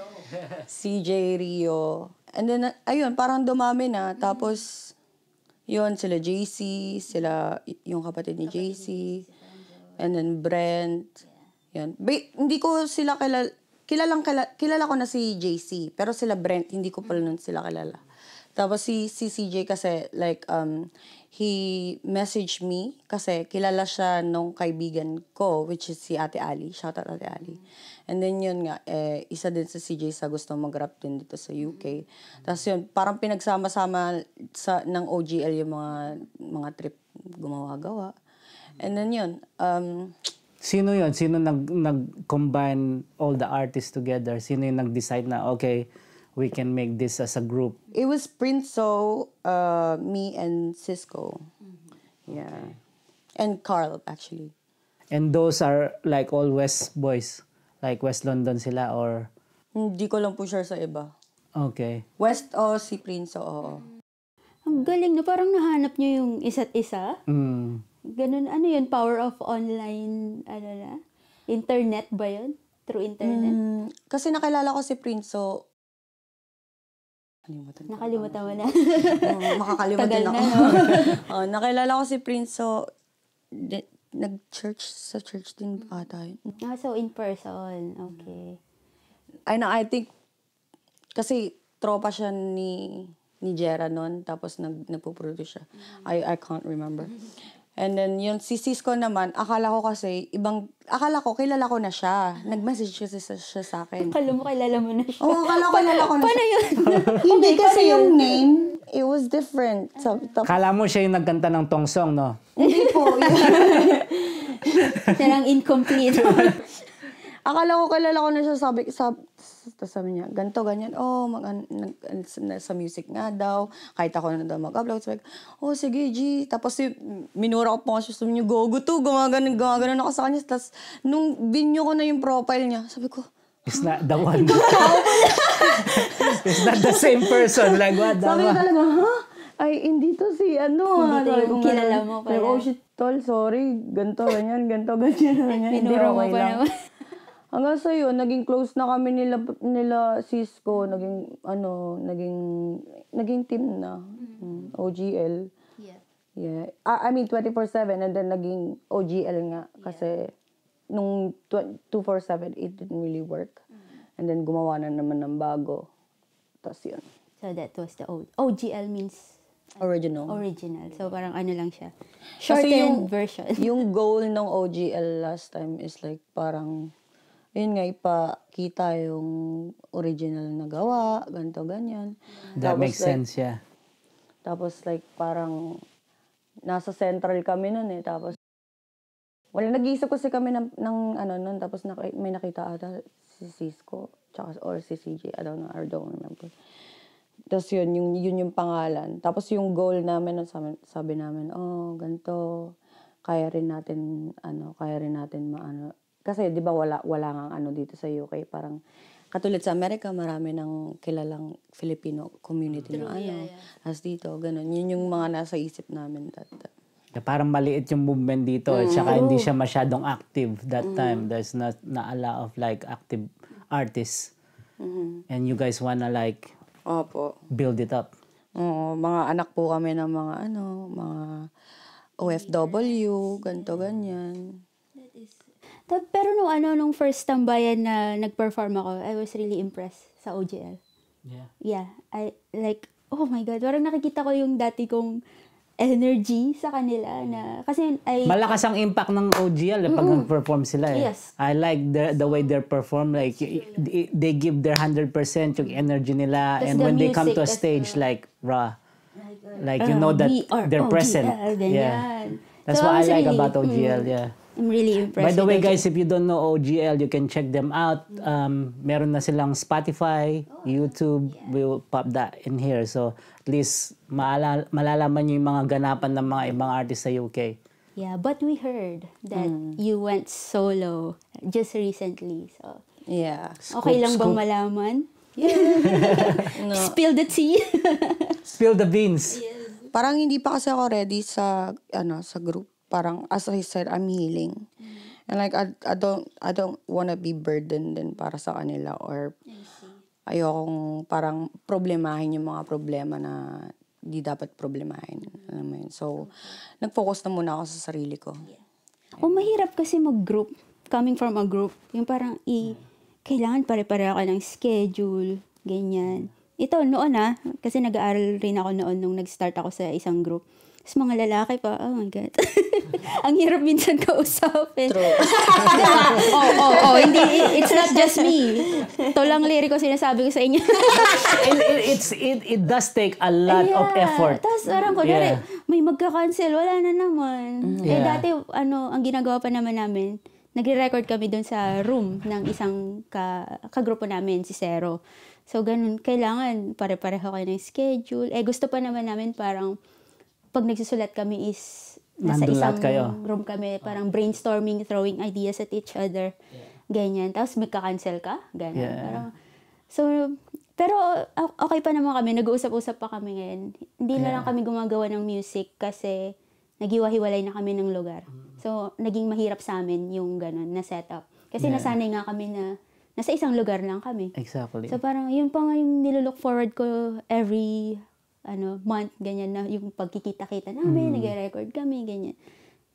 CJ, Rio. And then, ayun, parang dumami na. Tapos, yun, sila JC, yung kapatid ni JC. And then Brent. Yun. Hindi ko sila kilala ko na si JC. Pero sila Brent, hindi ko pala nun sila kilala. Tapos si CJ kasi, like, he messaged me kasi kilala siya nung kaibigan ko, which is si Ate Ali. Shout out Ate Ali. And then yun nga, isa din sa CJ sa gusto mag-rap din dito sa UK. Tapos yun, parang pinagsama-sama ng OGL yung mga trip gumawa-gawa. And then yun, Sino yun? Sino nag-combine all the artists together? Sino yung nag-decide na, okay, we can make this as a group? it was Prinso, me, and Cisco. Yeah. And Carl, actually. And those are like all West boys? Like West London sila or? Hindi ko lang po sure sa iba. Okay. West, si Prinso, oo. Ang galing na parang nahanap nyo yung isa't isa. Mm. Ganun, yun? Power of online, internet ba yun? Through internet? Kasi nakilala ko si Prinso. Nakalimutan mo na. Makakalimutan Tagal ako. na, no? Nakilala ko si Prinso nag-church sa church din ata yun. So in person. Okay. I think, kasi tropa siya ni Jera noon, tapos nagpo-produce siya. I can't remember. And then, yun, si Cisco naman, akala ko kilala ko na siya. Nag-message kasi siya sa akin. Akala mo kilala mo na siya. Oo, akala ko kilala ko na Paano siya. yun? Hindi, kasi yung name, it was different. Kala mo siya yung nagkanta ng tong song, no? Hindi po. Siya lang incomplete. Akala ko kilala ko na siya, sabi niya, ganito, ganyan, sa music nga daw, kahit ako na daw mag-upload, sabi ko, sige, G. Tapos minura ko pa siya, sabi niya, gogo to, gumaganon ako sa kanya. Tapos, nung binyo ko na yung profile niya, sabi ko, it's not the one. It's not the same person. Like, what? Sabi ko talaga, ay, hindi to si ano. Hindi to yung kilala mo pala. Like, oh shit, tol, sorry. Ganito, ganyan. Hindi, Minura mo okay pa lang. naman. Hanggang sa yun, naging close na kami nila Cisco, naging team na. OGL. Yeah. I mean, 24/7, and then naging OGL nga. Kasi, nung 247, it didn't really work. And then, gumawa na naman ng bago. Tapos yun. So that was the OGL means Original. So parang ano lang siya. Kasi Shortened version. Yung goal ng OGL last time is like parang, yun nga, ipakita yung original na gawa, ganito, ganyan. That Tapos, makes sense, yeah. Tapos like parang nasa central kami nun eh. Tapos nag-iisip kasi kami ng ano nun. Tapos may nakita ata si Cisco or si CJ. I don't remember. Tapos yun yung pangalan. Tapos yung goal namin nun, sabi namin, ganito, kaya rin natin maano. Kasi 'di ba wala ngang ano dito sa UK, parang katulad sa Amerika, marami ng kilalang Filipino community na ano. As dito, ganun. Yun yung mga nasa isip namin that time. Parang maliit yung movement dito, at saka hindi siya masyadong active that time. There's not a lot of like active artists. And you guys wanna like Opo. build it up. Oo, mga anak po kami ng mga OFW, ganto ganyan. Pero nung first tambayan na nag-perform ako, I was really impressed sa OGL. Yeah. I like, oh my God, parang nakikita ko yung dati kong energy sa kanila na, kasi malakas ang impact ng OGL pag nag-perform sila eh. Yes. I like the way they perform, like they give their 100% yung energy nila, Tas and the when they come to a music stage like raw, like you know that they're OGL, present. ganyan. That's So, what I like really, about OGL, yeah. I'm really impressed. By the way, with guys, if you don't know OGL, you can check them out. Meron na silang Spotify, YouTube. We'll pop that in here. So, at least, malalaman nyo yung mga ganapan ng mga ibang artists sa UK. Yeah, but we heard that you went solo just recently. So, Yeah. okay lang bang malaman? No. Spill the tea. Spill the beans. Parang hindi pa kasi ako ready sa group. Parang, as I said, I'm healing. And like, I don't wanna be burdened din para sa kanila, or ayokong parang problemahin yung mga problema na di dapat problemahin. Alam mo yun? So, nag-focus na muna ako sa sarili ko. Mahirap kasi mag-group. Coming from a group. Yung parang, kailangan pare-pareho ka ng schedule, ganyan. Ito, noon kasi nag-aaral rin ako noon nung nag-start ako sa isang group. Tapos mga lalaki pa, oh my God. Ang hirap minsan kausapin. True. Hindi, it's not just me. Ito lang liriko sinasabi ko sa inyo. It does take a lot of effort. Tapos parang kunwari, may magka-cancel, wala na naman. Dati, ang ginagawa pa naman namin, nagre-record kami doon sa room ng isang kagrupo namin, si Zero. So, ganun, kailangan pare-pareho kayo ng schedule. Gusto pa naman namin parang, pag nagsusulat kami is nasa Nandun isang lahat kayo. room kami, parang brainstorming, throwing ideas at each other. Ganyan. Tapos magka-cancel ka. Ganyan. Parang, pero okay pa naman kami. Nag-uusap-usap pa kami ngayon. Hindi na lang kami gumagawa ng music kasi naghiwa-hiwalay na kami ng lugar. So, naging mahirap sa amin yung ganun na setup. Kasi nasanay nga kami na nasa isang lugar lang kami. Exactly. So, parang yun pa nga yung nilook forward ko every month, ganyan na yung pagkikita-kita namin, nag-record kami, ganyan.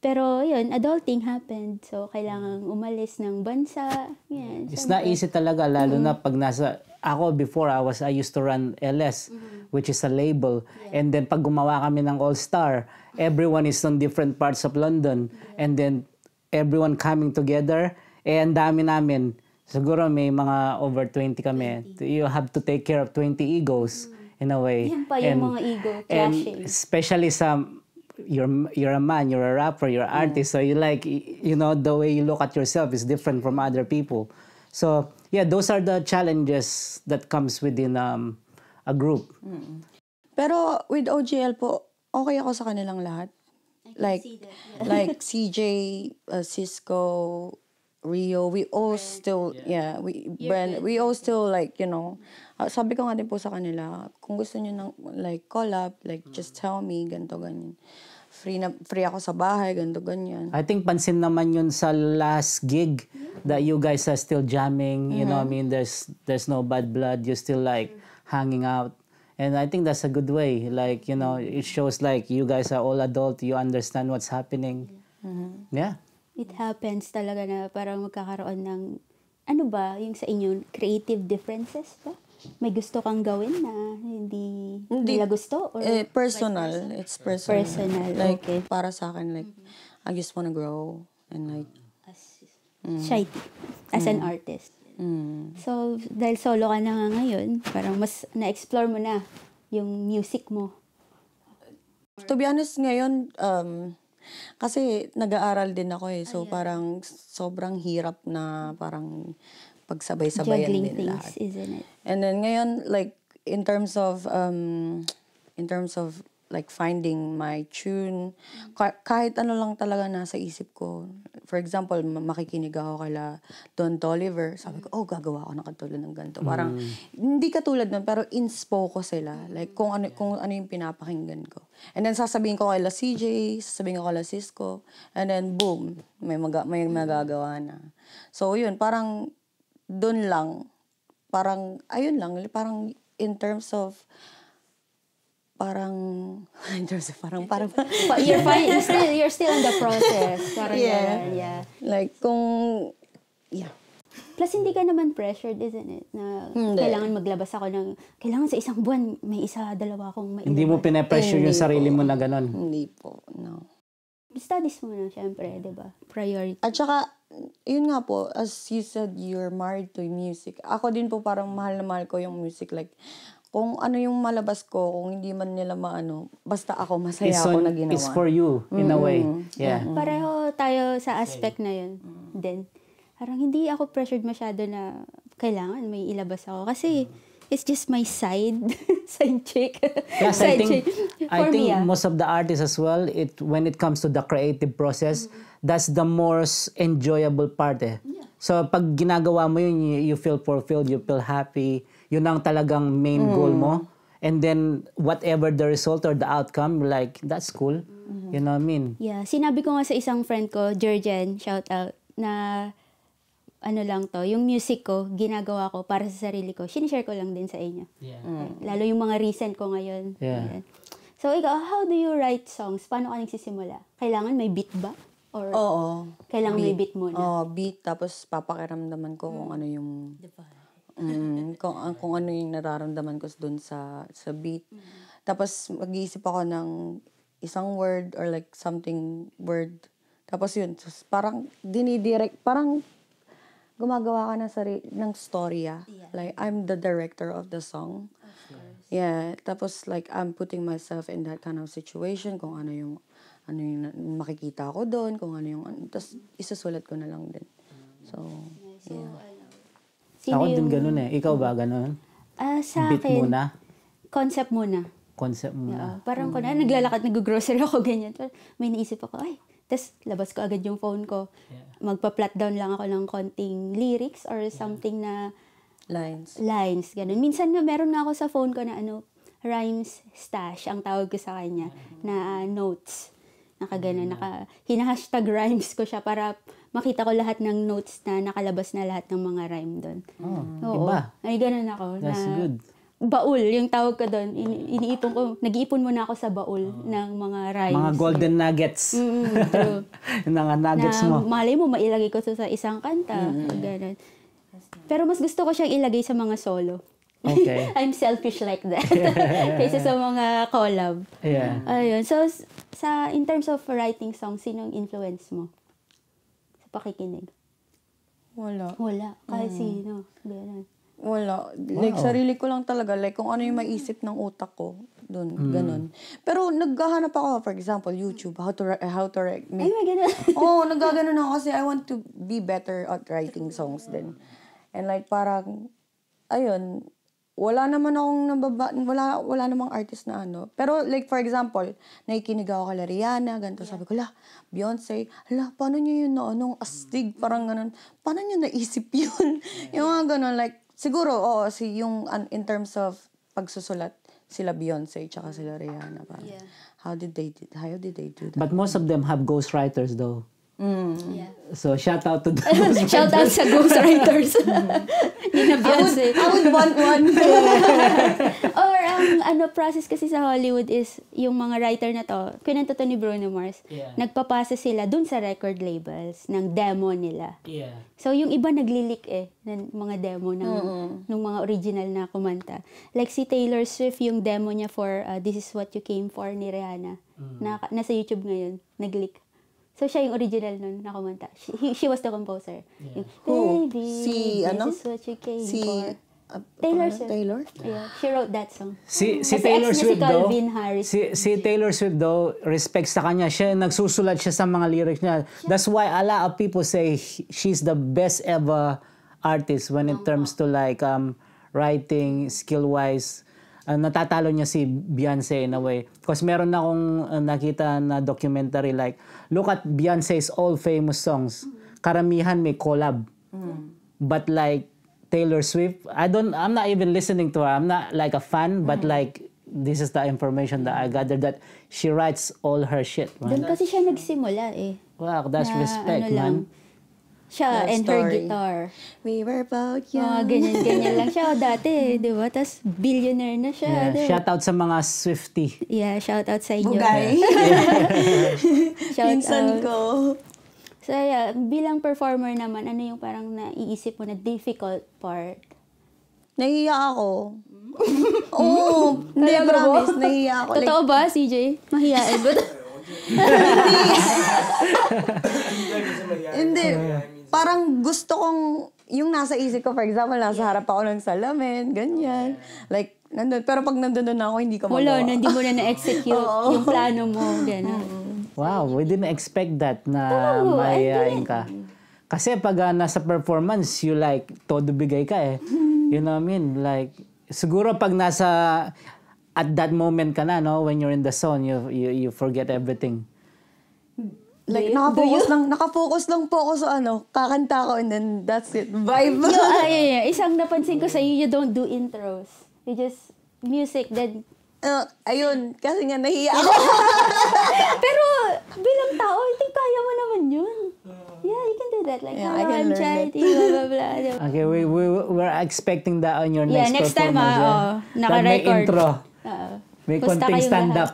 Pero yun, adulting happened. So, kailangan umalis ng bansa. Yan, It's not easy talaga, lalo na pag ako before, I used to run LS, which is a label. And then pag gumawa kami ng All-Star, everyone is on different parts of London. And then everyone coming together. And dami namin. Siguro may mga over 20 kami. You have to take care of 20 egos in a way. Yan pa yung mga ego clashing. And especially you're a man, you're a rapper, you're an artist, so you the way you look at yourself is different from other people. So yeah, those are the challenges that comes within a group. Pero with OGL po, okay ako sa kanilang lahat. Like CJ, Cisco, Rio, we all still, we all still sabi ko nga din po sa kanila, kung gusto niyo ng collab, just tell me, ganito, ganyan. Free ako sa bahay, ganito, ganyan. I think pansin naman yun sa last gig that you guys are still jamming, you know what I mean? There's no bad blood, you're still hanging out. And I think that's a good way. It shows you guys are all adult, you understand what's happening. Yeah. It happens talaga na parang magkakaroon ng, yung sa inyo, creative differences ba? May gusto kang gawin na hindi nila gusto? Or personal. It's personal. Personal, okay. Para sa akin, I just wanna grow and Shy as an artist. So, dahil solo ka na nga ngayon, parang mas na-explore mo na yung music mo. To be honest, ngayon, kasi nag-aaral din ako so parang sobrang hirap na parang pagsabay-sabayan juggling din things, lahat. isn't it? And then ngayon, in terms of finding my tune, kahit ano lang talaga nasa isip ko. For example, makikinig ako kala Don Toliver, sabi ko, gagawa ako ng katulad ng ganito. Parang, hindi katulad nun, pero inspo ko sila. Kung ano yung pinapakinggan ko. And then sasabihin ko kala CJ, sasabihin ko kala Cisco, and then boom, may magagawa na. So yun, parang, dun lang, parang, ayun lang, parang in terms of You're fine. You're still in the process. Parang yeah. Plus, hindi ka naman pressured, isn't it? Na kailangan maglabas ako kailangan sa isang buwan, may dalawa akong mailabas. Hindi mo pinapressure yung sarili mo na ganon? Hindi po, no. Studies mo na, syempre, di ba? Priority. At saka, yun nga po, as you said, you're married to music. Ako din po parang mahal na mahal ko yung music. Kung ano yung malabas ko, kung hindi man nila basta ako, masaya ako na ginawa. It's for you, in a way. Yeah. Pareho tayo sa aspect na yun. Then, parang hindi ako pressured masyado na kailangan may ilabas ako. Kasi, it's just my side chick. Yes, I think most of the artists as well, when it comes to the creative process, that's the most enjoyable part eh. Yeah. So pag ginagawa mo yun, you feel fulfilled, you feel happy, yun ang talagang main goal mo. And then whatever the result or the outcome, that's cool. You know what I mean? Yeah, sinabi ko nga sa isang friend ko, Jurgen, shout out, na lang to, yung music ko, ginagawa ko para sa sarili ko. Sinishare ko lang din sa inyo. Yeah. Lalo yung mga recent ko ngayon. Yeah. So, ikaw, how do you write songs? Paano ka nagsisimula? Kailangan may beat ba? Or kailangan may beat muna? Beat, tapos papakiramdaman ko kung ano yung kung ano yung nararamdaman ko dun sa beat. Tapos mag-iisip ako ng isang word or something word. Tapos yun, parang dinidirect, parang gumagawa ka ng storya. Yeah. I'm the director of the song. Yeah, tapos I'm putting myself in that kind of situation, kung ano yung makikita ko doon, kung ano yung tapos isusulat ko na lang din. So, yeah. Ako din ganun eh. Ikaw ba ganun? Sa beat akin, muna? Concept muna. Yeah. Parang naglalakad, nag-grocery ako, ganyan. May naisip ako, tapos labas ko agad yung phone ko. Yeah. Magpa-plot down lang ako ng konting lyrics or something na lines, ganun. Minsan nga meron nga ako sa phone ko na rhymes stash, ang tawag ko sa kanya, na notes. Nakagano, hina-hashtag rhymes ko siya para makita ko lahat ng notes na nakalabas na lahat ng mga rhyme doon. Iba. Ay, ganun ako. That's good. baul, yung tawag ko doon. Iniipon ko, nag-iipon muna ako sa baul ng mga rhymes. Mga golden nuggets. True. Yung mga nuggets Na mo. malay mo, mailagay ko sa isang kanta. Ganun. Pero mas gusto ko siyang ilagay sa mga solo. Okay. I'm selfish like that. Kaysa sa mga collab. Yeah. Ayun. So, in terms of writing songs, sino ang influence mo? Sa pakikinig? Wala. Wala. Kahit sino. Ganun. Wala. Like, sarili ko lang talaga. Like, kung ano yung maisip ng utak ko. Dun, ganun. Pero, naghahanap ako, for example, YouTube, how to write. Ay, may ganun. Naggaganon ako kasi I want to be better at writing songs din. And like, parang, ayun, wala naman akong wala namang artist na ano. Pero like for example, nakikinig ako kay Rihanna, ganito sabi ko, Beyonce, paano niyo yun anong astig, parang ganun. Paano niyo naisip yun? Yung mga ganun, like, siguro, yung in terms of pagsusulat, sila Beyonce, tsaka sila Rihanna. Parang, how did they do that? But most of them have ghostwriters though. Yeah. So shout out to those Shout out sa ghostwriters. Yun na Beyonce. I would want one. Or ang process kasi sa Hollywood is yung mga writer na to, kwento to ni Bruno Mars, nagpapasa sila dun sa record labels ng demo nila. Yeah. So yung iba naglilik ng mga demo ng mga original na kumanta. Like si Taylor Swift, yung demo niya for This Is What You Came For ni Rihanna. Nasa YouTube ngayon, nagleak. So, siya yung original nun na kumanta. She was the composer. Yeah. Yung, Baby, this is what you came for. Taylor Swift. Taylor? Yeah, she wrote that song. Si Kasi Taylor ex niya Swift si Calvin Harris. si Taylor Swift though, respect sa kanya. Siya nagsusulat siya sa mga lyrics niya. That's why a lot of people say she's the best ever artist when it comes to like writing skill-wise. Natatalo niya si Beyonce in a way. Because meron na akong nakita na documentary like, look at Beyonce's all famous songs. Karamihan may collab. But like Taylor Swift, I'm not even listening to her. I'm not like a fan, but like this is the information that I gathered that she writes all her shit. Doon kasi siya nagsimula Wow, that's respect, man. Siya and her guitar. We were about young. Ganyan lang siya dati, di ba? Tapos billionaire na siya. Yeah, shout out sa mga Swiftie. Yeah, shout out sa inyo. Bugay. Pinsan ko. So yeah, bilang performer naman, ano yung parang naiisip mo na difficult part? Nahiya ako. Oo, hindi, promise, nahiya ako. Totoo ba, CJ? Mahiyain ba? Hindi. Parang gusto kong, yung nasa isip ko, for example, nasa harap ako ng salamin, ganyan. Like, nandun. Pero pag nandun na ako, hindi ko magawa. Wala na, hindi mo na na-execute yung plano mo. Gano'n. Wow, we didn't expect that na mayayain ka. Kasi pag nasa performance, you like, todo bigay ka You know what I mean? Like, siguro pag nasa, at that moment ka na, no? When you're in the zone, you forget everything. Like, nakafocus lang po ako sa kakanta ko and then that's it. Vibe. Yeah. Isang napansin ko sa you don't do intros. You just, music, then... ayun, kasi nga nahiya ako. Pero, bilang tao, I think kaya mo naman yun. Yeah, you can do that. Like, I can I'm learn charity, it. blah, blah, blah. Okay, we're expecting that on your next next time, performance. naka-record. May intro. May Basta konting kayong stand-up.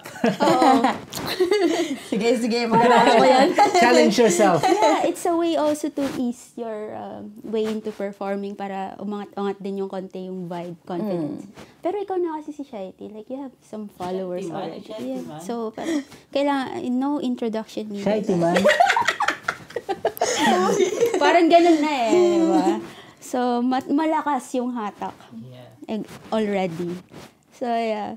Sige, mag-alala ko yan. Challenge yourself. Yeah, it's a way also to ease your way into performing para umangat-angat din yung konti yung vibe, confidence. Pero ikaw na kasi si Shaity, like you have some followers already. Yeah. So, parang, kailangan, no introduction needed. Shaity man. Parang ganun na diba? So, malakas yung hatak. Already. So, yeah.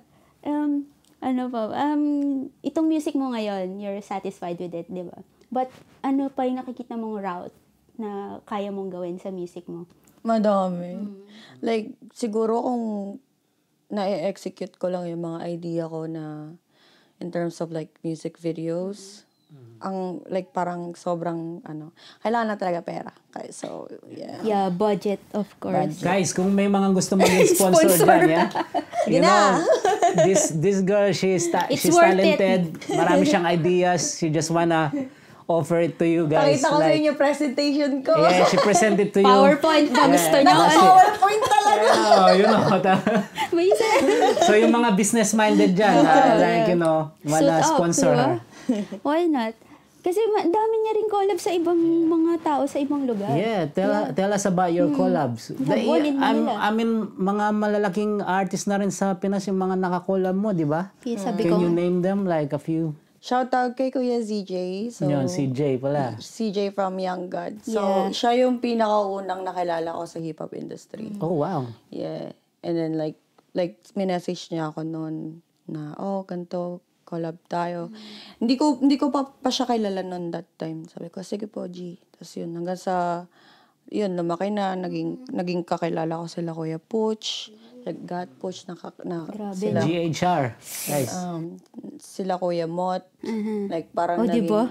Itong music mo ngayon, you're satisfied with it, di ba? But, ano pa yung nakikita mong route na kaya mong gawin sa music mo? Madami. Like, siguro kung na-execute ko lang yung mga idea ko na in terms of like music videos, ang like parang sobrang kailangan na talaga pera. So, yeah. Yeah, budget, of course. Guys, kung may mga gusto maging sponsor dyan, you know, this girl, she's It's worth talented. Marami siyang ideas. She just wanna offer it to you guys. Pakita ko sa inyo presentation ko. Yeah, she presented to you. PowerPoint ba gusto niyo? PowerPoint talaga. Oh, you know. May isa. So yung mga business-minded dyan, like, you know, Suit wanna up, sponsor diba? her. Why not? Kasi dami niya rin collab sa ibang mga tao sa ibang lugar. Yeah, tell us about your collabs. Habol in Manila. I mean, mga malalaking artist na rin sa Pinas yung mga naka-collab mo, di ba? Sabi Can ko, you name them? Like a few? Shout out kay Kuya ZJ. So, Yun, CJ pala. CJ from Young God. So, Yeah. siya yung pinakaunang nakilala ko sa hip-hop industry. Oh, wow. Yeah. And then like minessage niya ako noon na, ganito, collab tayo. Hindi ko pa siya kilala noon that time. Sabi ko, sige po, G. Tapos yun, hanggang sa, yun, lumaki na, naging kakilala ko sila Kuya Pooch, like God Pooch, Grabe. sila, GHR. Guys. sila Kuya Mot. Like, parang di ba?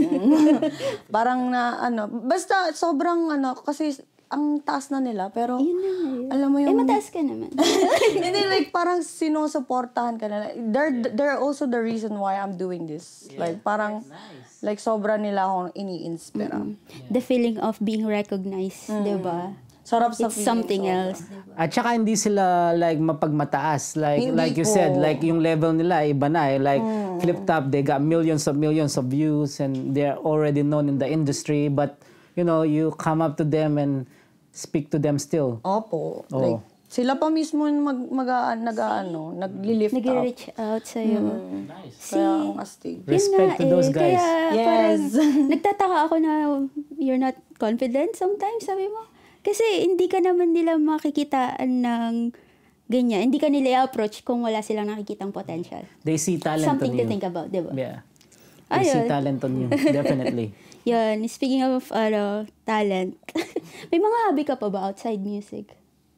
parang basta sobrang kasi ang taas na nila, pero alam mo yung mataas ka naman. hindi, like parang sinusuportahan ka na. They're also the reason why I'm doing this. Like parang like sobra nila akong ini-inspira. The feeling of being recognized, di ba? Sarap sa It's something else. At saka hindi sila like mapagmataas. Like Hindi like you po. said, like yung level nila iba na eh. Like Flip Top, they got millions of views and they're already known in the industry. But you know, you come up to them and speak to them still. Opo. Oo. Like, sila pa mismo nag-lift up. Nag-reach out sa'yo. Kaya ang astig. Respect to those guys. Kaya Yes. parang nagtataka ako na you're not confident sometimes, sabi mo. Kasi hindi ka naman nila makikitaan ng ganyan. Hindi ka nila i-approach kung wala silang nakikitang potential. They see talent Something on to you. think about, di ba? Yeah. They see Ayun. talent on you. Definitely. Yan, speaking of talent, may mga hobby ka pa ba outside music?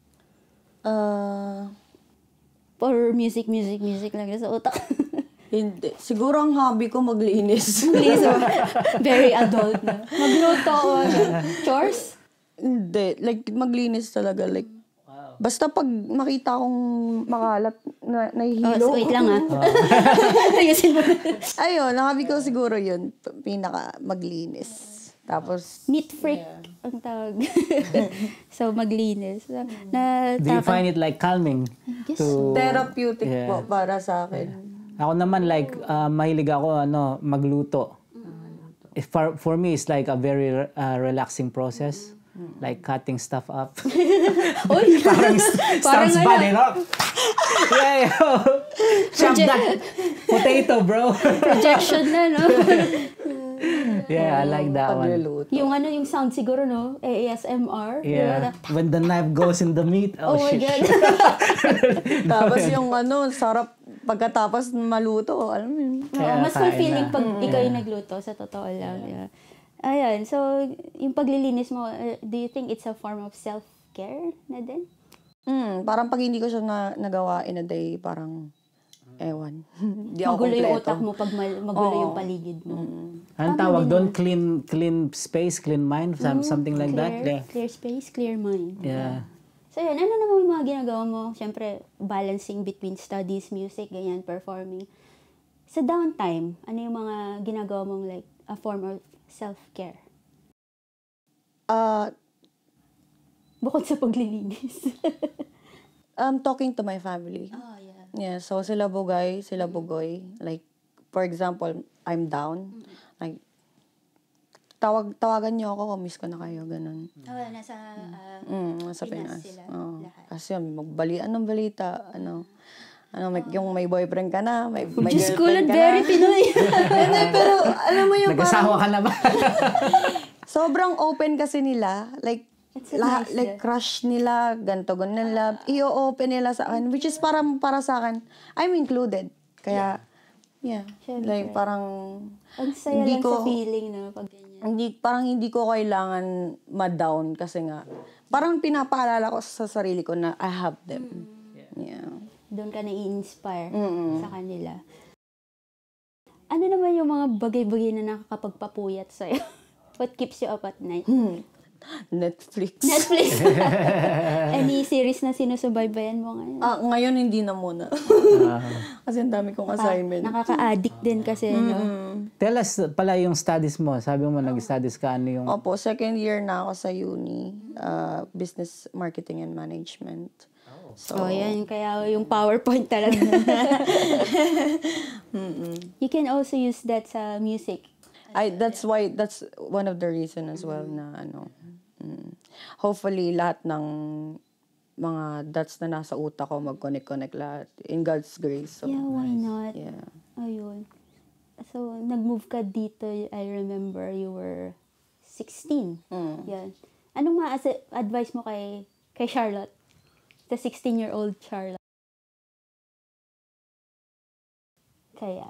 Or music lang sa utak? Hindi. Siguro ang hobby ko maglinis. Please, very adult na. Magluto o chores? Hindi. Like, maglinis talaga. Like, basta pag makita kong makalat na nahihilo. Wait lang Ayusin mo. Ayun, ang hobby ko siguro yun. Pinaka maglinis. Tapos, Neat freak ang tawag. So, maglinis. Do you find it like calming? Yes. therapeutic Yeah. po para sa akin. Ako naman like mahilig ako magluto. For me it's like a very relaxing process. Like cutting stuff up. Uy! Parang sounds ano? bad, you know? Yeah, yo. Chop that potato, bro. Projection na, no? Yeah, I like that one. Pagluluto. yung sound siguro, no? ASMR. Yeah. When the knife goes in the meat, Oh my shit. God. Tapos yung sarap pagkatapos maluto. Alam mo yun. Oo, mas kain fulfilling na. pag ikaw yung nagluto, sa totoo lang. Yeah. Ayan, so, yung paglilinis mo, do you think it's a form of self-care na din? Parang pag hindi ko siya nagawa in a day, parang, ewan. Di ako Magulo yung kompleto. utak mo pag magulo yung paligid mo. Anong tawag doon? Clean space, clean mind? Something like that? Yeah. Clear space, clear mind. Yeah. So, yan. Ano naman yung mga ginagawa mo? Siyempre, balancing between studies, music, ganyan, performing. Sa downtime, ano yung mga ginagawa mong like a form of self-care? Bukod sa paglilinis. Talking to my family. Oh, yeah. Yeah, so sila Bugoy. Like, for example, I'm down. Like, tawagan niyo ako, miss ko na kayo, ganun. Oh, nasa Sa Pinas. sila, Oo. lahat. Kasi yun, anong balita? Yung may boyfriend ka na, may Diyos ko, girlfriend ka very na. Pinoy. Hindi, pero alam mo yung Nag-asawa ka na ba? sobrang open kasi nila. Like, It's so nice, like crush nila, ganto ganun nila. I-open nila sa akin, which is para sa akin, I'm included. Kaya, yeah. Siyempre. Like, parang, Ang saya Hindi lang sa ko- feeling na pag ganyan. hindi ko kailangan ma-down kasi nga, parang pinapaalala ko sa sarili ko na I have them. Yeah. Doon ka na-i-inspire sa kanila. Ano naman yung mga bagay-bagay na nakakapagpapuyat sa'yo? What keeps you up at night? Netflix. Any series na sinusubaybayan mo ngayon? Ngayon hindi na muna. Kasi ang dami kong assignment. Nakaka-addict din kasi, no? Tell us pala yung studies mo. Sabi mo nag-studies ka, ano yung... Opo, second year na ako sa uni, business marketing and management. So, yan. Kaya yung PowerPoint talaga. You can also use that sa music. That's one of the reason as well na hopefully lahat ng mga dots na nasa utak ko mag-connect lahat in God's grace. So, Yeah, why not? yeah. Ayun. So, nag-move ka dito. I remember you were 16. Yan. Anong advice mo kay Charlotte? The 16-year-old Charlotte. Kaya,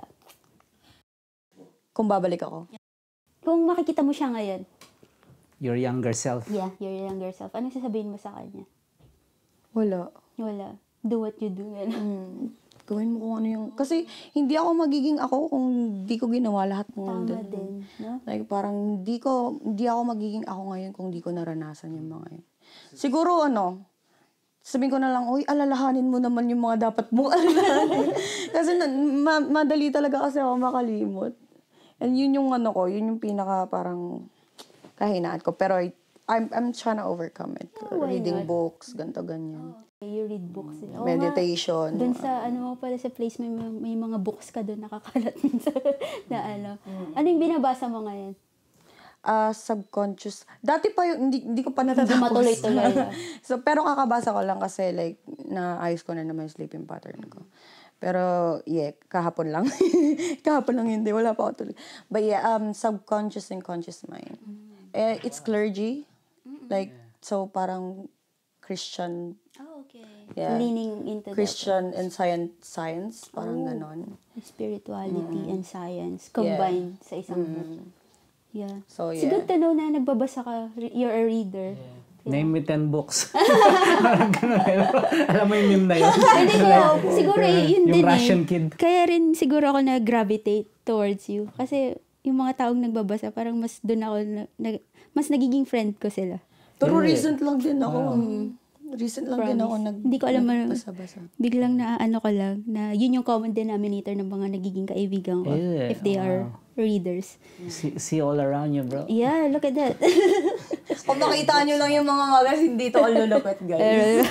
Kung babalik ako. kung makikita mo siya ngayon, Your younger self. yeah, your younger self, anong sasabihin mo sa kanya? Wala. Wala. Do what you do. Gawin mo kung ano yung... Kasi hindi ako magiging ako kung hindi ko ginawa lahat ng Tama nandun. din. No? Like parang hindi ako magiging ako ngayon kung hindi ko naranasan yung mga yun. Siguro sabihin ko na lang, uy, alalahanin mo naman yung mga dapat mong alalahanin. Kasi madali talaga kasi ako makalimot. And yun yung yun yung pinaka parang kahinaan ko. Pero I'm trying to overcome it. why Reading not? books, ganito, ganyan. You read books. Meditation. Doon sa, pala sa place, may mga books ka doon nakakalat minsan na Ano yung binabasa mo ngayon? Subconscious. Dati pa yung, hindi ko pa natatapos. Matuloy-tuloy. So, pero kakabasa ko lang kasi like, naayos ko na naman yung sleeping pattern ko. Pero, kahapon lang. Kahapon lang hindi. Wala pa ako tuloy. But subconscious and conscious mind. It's clergy. Like, so parang Christian. Oh, okay. Yeah. Leaning into Christian and science. Parang ganon. spirituality and science combined sa isang book. Yeah. So, It's good to know na nagbabasa ka. You're a reader. Name me 10 books. Parang ganun. Alam mo yung meme na yun? Hindi ko. Siguro yun din Yung Russian kid. Kaya rin siguro ako na-gravitate towards you. Kasi yung mga taong nagbabasa, parang mas doon ako, mas nagiging friend ko sila. Pero recent lang din ako. Recent lang din ako Hindi ko alam nagbasa-basa. Biglang ko lang na yun yung common denominator ng mga nagiging kaibigan ko. Yeah. If they are readers. See all around you, bro. Yeah, look at that. Kung makita nyo lang yung mga magazine dito, ang lulupit, guys.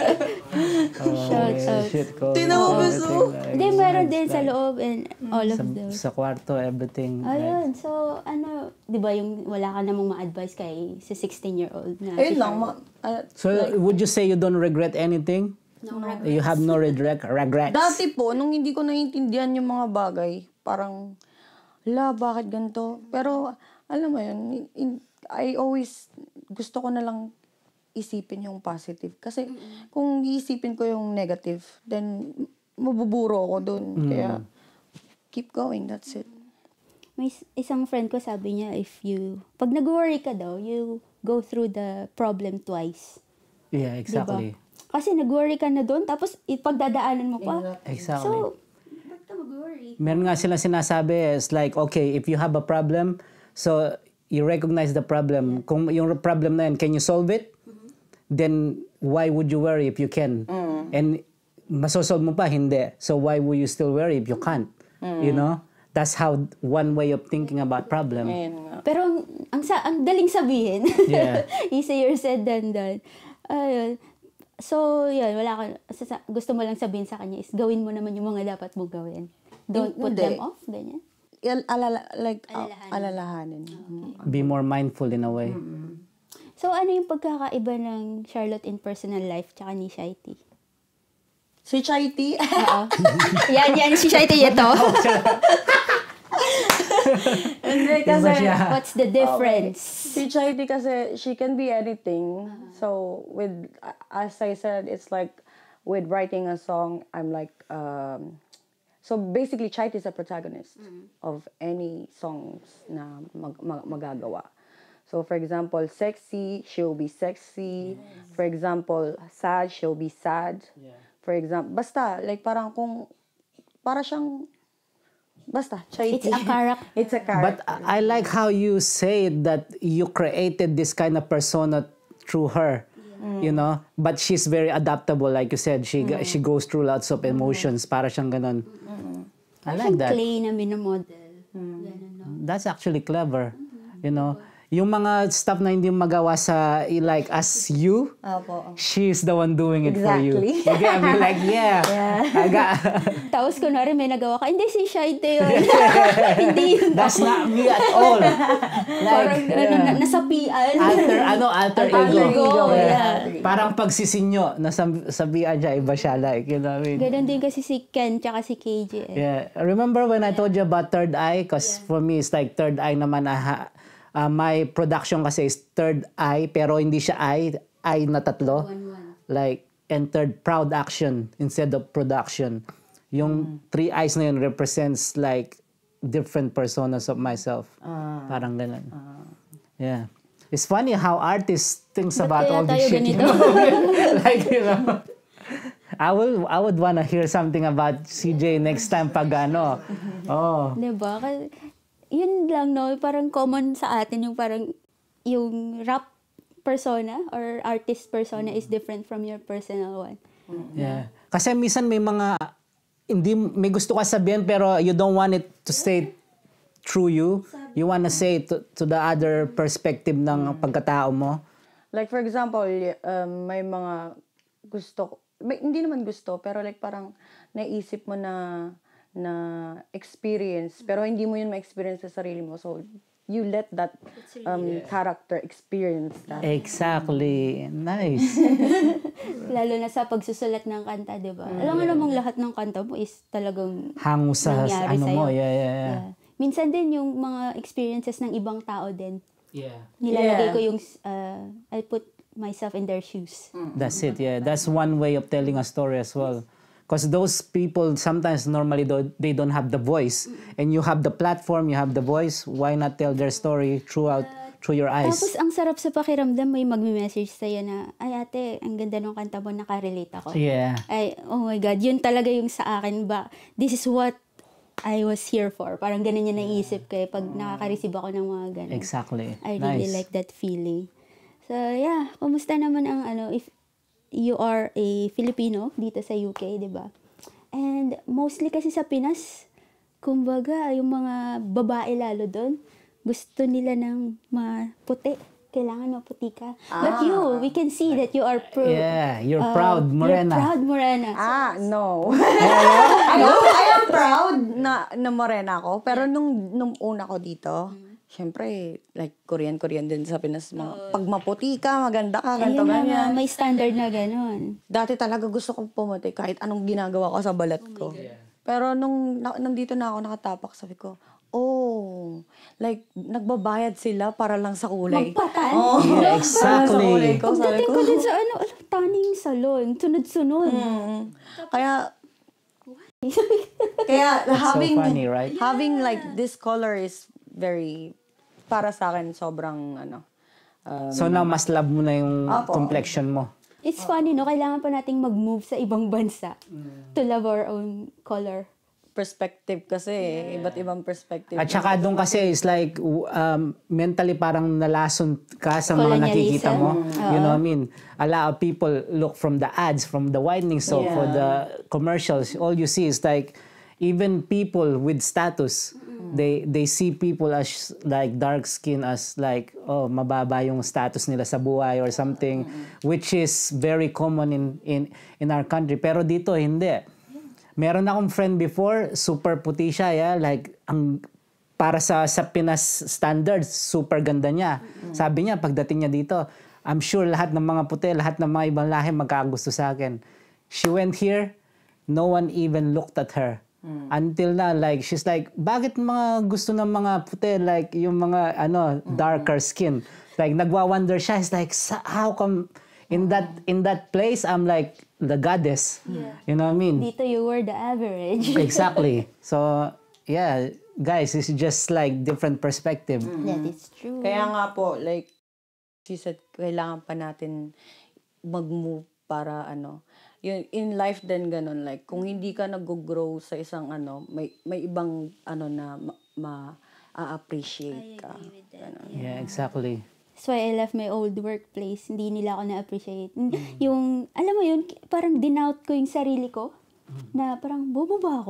Shout out. Shit ko. Tinawabaso. Hindi, meron din sa loob and all of those. Sa kwarto, everything. Ayun, so di ba yung wala ka namang ma-advise kay si 16-year-old na Ayun si lang. Charlotte? So, would you say you don't regret anything? No regrets. You have no regrets? Dati po, nung hindi ko naiintindihan yung mga bagay, parang, bakit ganito? Pero, alam mo yun, I always, gusto ko na lang isipin yung positive. Kasi, kung iisipin ko yung negative, then, mabuburo ako dun. Kaya, keep going, that's it. May isang friend ko sabi niya, pag nag-worry ka daw, you go through the problem twice. Yeah, exactly. Diba? Kasi nag-worry ka na doon, tapos ipagdadaanan mo pa. Exactly. So, ba't ka mag-worry? Meron nga silang sinasabi, is like, okay, if you have a problem, so you recognize the problem. Kung yung problem na yun, can you solve it? Then, why would you worry if you can? And masosolve mo pa, hindi. So, why would you still worry if you can't? You know? That's how one way of thinking about problem. Pero, ang daling sabihin. Yeah. Easier said than done. Ayun. So, yun, gusto mo lang sabihin sa kanya is gawin mo naman yung mga dapat mong gawin. Don't put them off, ganyan. Alalahanin. Be more mindful in a way. So, ano yung pagkakaiba ng Charlotte in personal life tsaka ni Shaiti? Si Chaiti, Oo. yan, si Shaiti ito. hindi kasi, What's the difference? si Chaiti kasi, she can be anything. So, as I said, it's like, with writing a song, I'm like, so basically, Chaiti is a protagonist of any songs na magagawa. So, for example, sexy, she'll be sexy. Yes. For example, sad, she'll be sad. Yeah. For example, basta, like parang para siyang, basta, Chaiti. It's a character. It's a character. But I like how you say that you created this kind of persona through her. You know, but she's very adaptable, like you said. She goes through lots of emotions. Para siyang ganon. I like that. Clay na minamodel. Ganun, no? That's actually clever. You know, yung mga stuff na hindi mo magawa sa, like, as you, Opo. she's the one doing it for you. Exactly. Okay, I'll be like, yeah. I got, Tapos kunwari may nagawa ka, hindi si Shai ito yun. Hindi yun. that's not me at all. Parang Like, nasa PL. alter Alter ego. ego, Yeah. yeah. Parang pagsisinyo, sabihan siya, iba siya, like, you know what I mean? Ganon din kasi si Ken tsaka si KJ. Yeah. Remember when I told you about Third Eye? Because for me, it's like Third Eye naman. My production kasi is Third Eye, pero hindi siya eye na tatlo. Like, entered Proud Action instead of production. Yung three eyes na yun represents like different personas of myself. Parang ganun. Yeah. It's funny how artists thinks about kaya all this tayo shit. ganito? You know? Like, you know. I would wanna hear something about CJ next time pag ano. Oh. Diba? Kasi, yun lang, no? Parang common sa atin yung parang yung rap persona or artist persona is different from your personal one. Yeah. Kasi minsan may mga hindi may gusto ka sabihin pero you don't want it to stay through you. You want to say to the other perspective ng pagkatao mo. Like for example, may mga hindi naman gusto, pero like parang naisip mo na experience, pero hindi mo yun ma-experience sa sarili mo. So, you let that character experience that. Exactly. Nice. Lalo na sa pagsusulat ng kanta, di ba? Alam mo namang lahat ng kanta mo is talagang Hango sa nangyari ano sa'yo. mo. Yeah. Minsan din yung mga experiences ng ibang tao din. Yeah. Nilalagay Yeah. ko yung, I put myself in their shoes. That's it. Yeah. That's one way of telling a story as well. Because those people sometimes normally they don't have the voice, and you have the platform, you have the voice. Why not tell their story through your eyes? Tapos ang sarap sa pakiramdam, may magme-message sa'yo na, ay ate, ang ganda ng kanta mo, nakarelate ako. Yeah. Ay, oh my God, yun talaga yung sa akin ba? This is what I was here for. Parang ganun yung naisip ko pag nakaka-receive ako ng mga ganun. Exactly. I really like that feeling. So yeah, kumusta naman ang if you are a Filipino dito sa UK, di ba? And mostly kasi sa Pinas, kumbaga, yung mga babae lalo doon, gusto nila ng maputi. Kailangan maputi ka. But you, we can see that you are Yeah, you're proud, Morena. You're proud, Morena. No. I am proud na morena ako. Pero nung una ko dito, syempre, like, Korean din sa Pinas. Pag maputi ka, maganda ka, ganito, Ayun ganyan. na, may standard na gano'n. Dati talaga gusto kong pumuti kahit anong ginagawa ko sa balat ko. Pero nandito na ako nakatapak, sabi ko, like, nagbabayad sila para lang sa kulay. Magpatan? Yeah, Sa kulay exactly. ko, sabi Pagdating ko. ko din sa tanning salon, sunod-sunod. Kaya So funny, right? having like this color is very, para sa akin, sobrang So now, mas love mo na yung complexion mo. It's funny, no? Kailangan pa nating mag-move sa ibang bansa to love our own color. perspective kasi. Iba't ibang perspective. At saka doon kasi is like mentally parang nalason ka sa mga nakikita mo. You know what I mean? A lot of people look from the ads, from the whitening soap, for the commercials. All you see is like even people with status, they see people as like dark skin as like mababa yung status nila sa buhay or something, which is very common in our country. Pero dito hindi. Meron akong friend before, super puti siya, like para sa Pinas standards, super ganda niya. Sabi niya pagdating niya dito, I'm sure lahat ng mga puti, lahat ng mga ibang lahi magkagusto sa akin. She went here, no one even looked at her. Until now, like she's like, bakit mga gusto ng mga puti, like yung mga darker skin? Like nagwa-wonder siya. It's like, how come in that place I'm like the goddess? You know what I mean? Dito you were the average. Exactly. So yeah, guys, it's just like different perspective. That is true. Kaya nga po, like she said, kailangan pa natin mag-move para yun, in life din ganun, like kung hindi ka nag-grow sa isang may ibang na ma-appreciate ka. Yeah, exactly. That's why I left my old workplace. Hindi nila ako na-appreciate. Yung, alam mo yun, parang dinout ko yung sarili ko. Na parang, bobo ba ako?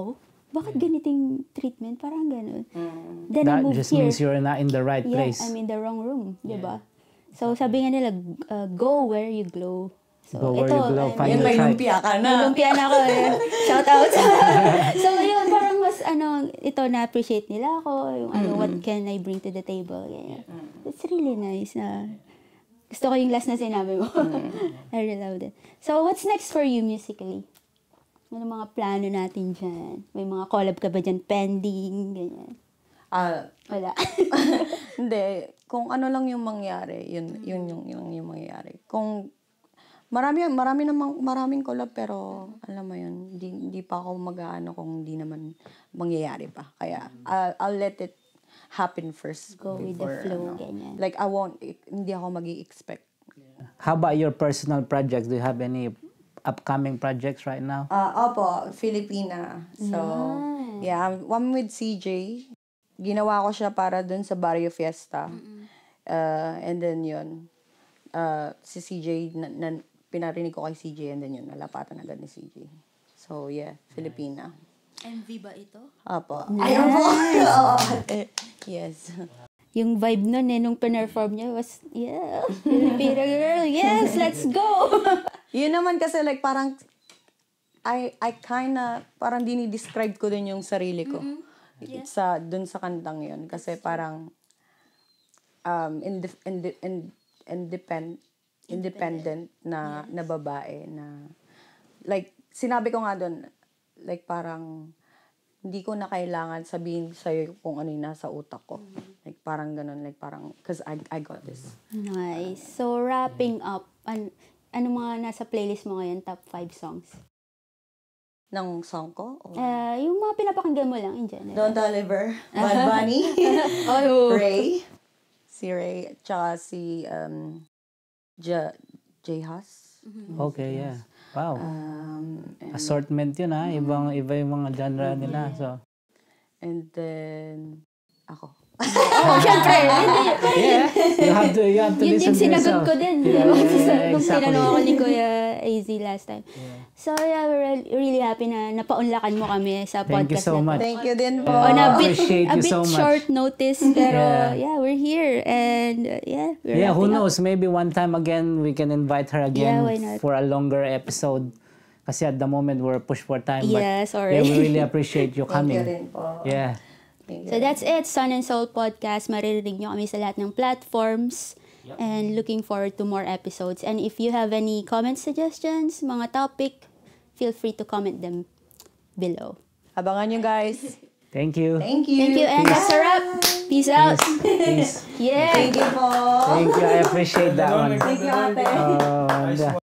bakit ganiting treatment? Parang ganun. Then I That moved just here. means you're not in the right Yeah, place. I'm in the wrong room, di ba? So, sabi nga nila, go where you glow. So, Go where you glow, find Yun, your may tribe. lumpia ka may na. lumpia na ako eh. Shout out. So, yun, parang mas, ito na-appreciate nila ako, yung what can I bring to the table. Ganyan. It's really nice na, gusto ko yung last na sinabi mo. I really loved it. So, what's next for you musically? Ano mga plano natin dyan? May mga collab ka ba dyan pending? Ganyan. Wala. Hindi. Kung ano lang yung mangyari, yun yung mangyayari. Kung maraming collab pero alam mo yun, hindi pa ako mag-aano kung hindi naman mangyayari pa. Kaya I'll let it happen first. Go with the flow, ganyan. Like hindi ako magi-expect. How about your personal projects? Do you have any upcoming projects right now? Opo, Filipina. So, yeah, I'm with CJ. Ginawa ko siya para dun sa Barrio Fiesta. And then yun, si CJ, pinarinig ko kay CJ and then yun, nalapatan agad ni CJ. So, yeah, Filipina. MV ba ito? Apo. Nice. Ayun po. Yes. Yung vibe nun nung perform niya was, yeah, Filipina girl, yes, let's go! Yun naman kasi like parang, I kinda, parang dinidescribe ko din yung sarili ko. Dun sa kantang yun. Kasi parang, independent na babae na like sinabi ko nga doon like parang hindi ko na kailangan sabihin sa'yo kung ano yung nasa utak ko. Like parang ganun, like parang because I got this. Nice. So wrapping up, ano mga nasa playlist mo ngayon, top 5 songs? Ng song ko? Yung mga pinapakinggan mo lang in general. Don Toliver, Bad Bunny, Ray, si Ray, tsaka si J Hus. Okay, yeah. Wow. And Assortment yun ha. Iba yung mga genre nila. So. And then, ako. Syempre. Yeah. You have to Yun din listen to sinagot yourself. ko din. Yeah, Nung exactly. tinanong ako ni Kuya AZ last time. So yeah, we're really happy na napaunlakan mo kami sa Thank you podcast so na to. much. Thank you din po. On a bit, Appreciate you so much. short notice, pero Yeah. yeah, we're here. And we're Yeah, who wrapping up. knows? Maybe one time again, we can invite her again Yeah, why not? for a longer episode. Kasi at the moment, we're pushed for time. Yeah, but sorry. Yeah, we really appreciate you Thank coming. you rin po. Yeah. So that's it, Sun and Soul Podcast. Maririnig nyo kami sa lahat ng platforms. And looking forward to more episodes. And if you have any comment suggestions, mga topic, feel free to comment them below. Abangan nyo guys. Thank you. Thank you. Thank you, and that's a wrap. Peace out. Peace. Yeah. Thank you po. Thank you. I appreciate that one. Thank you, ate. Yeah.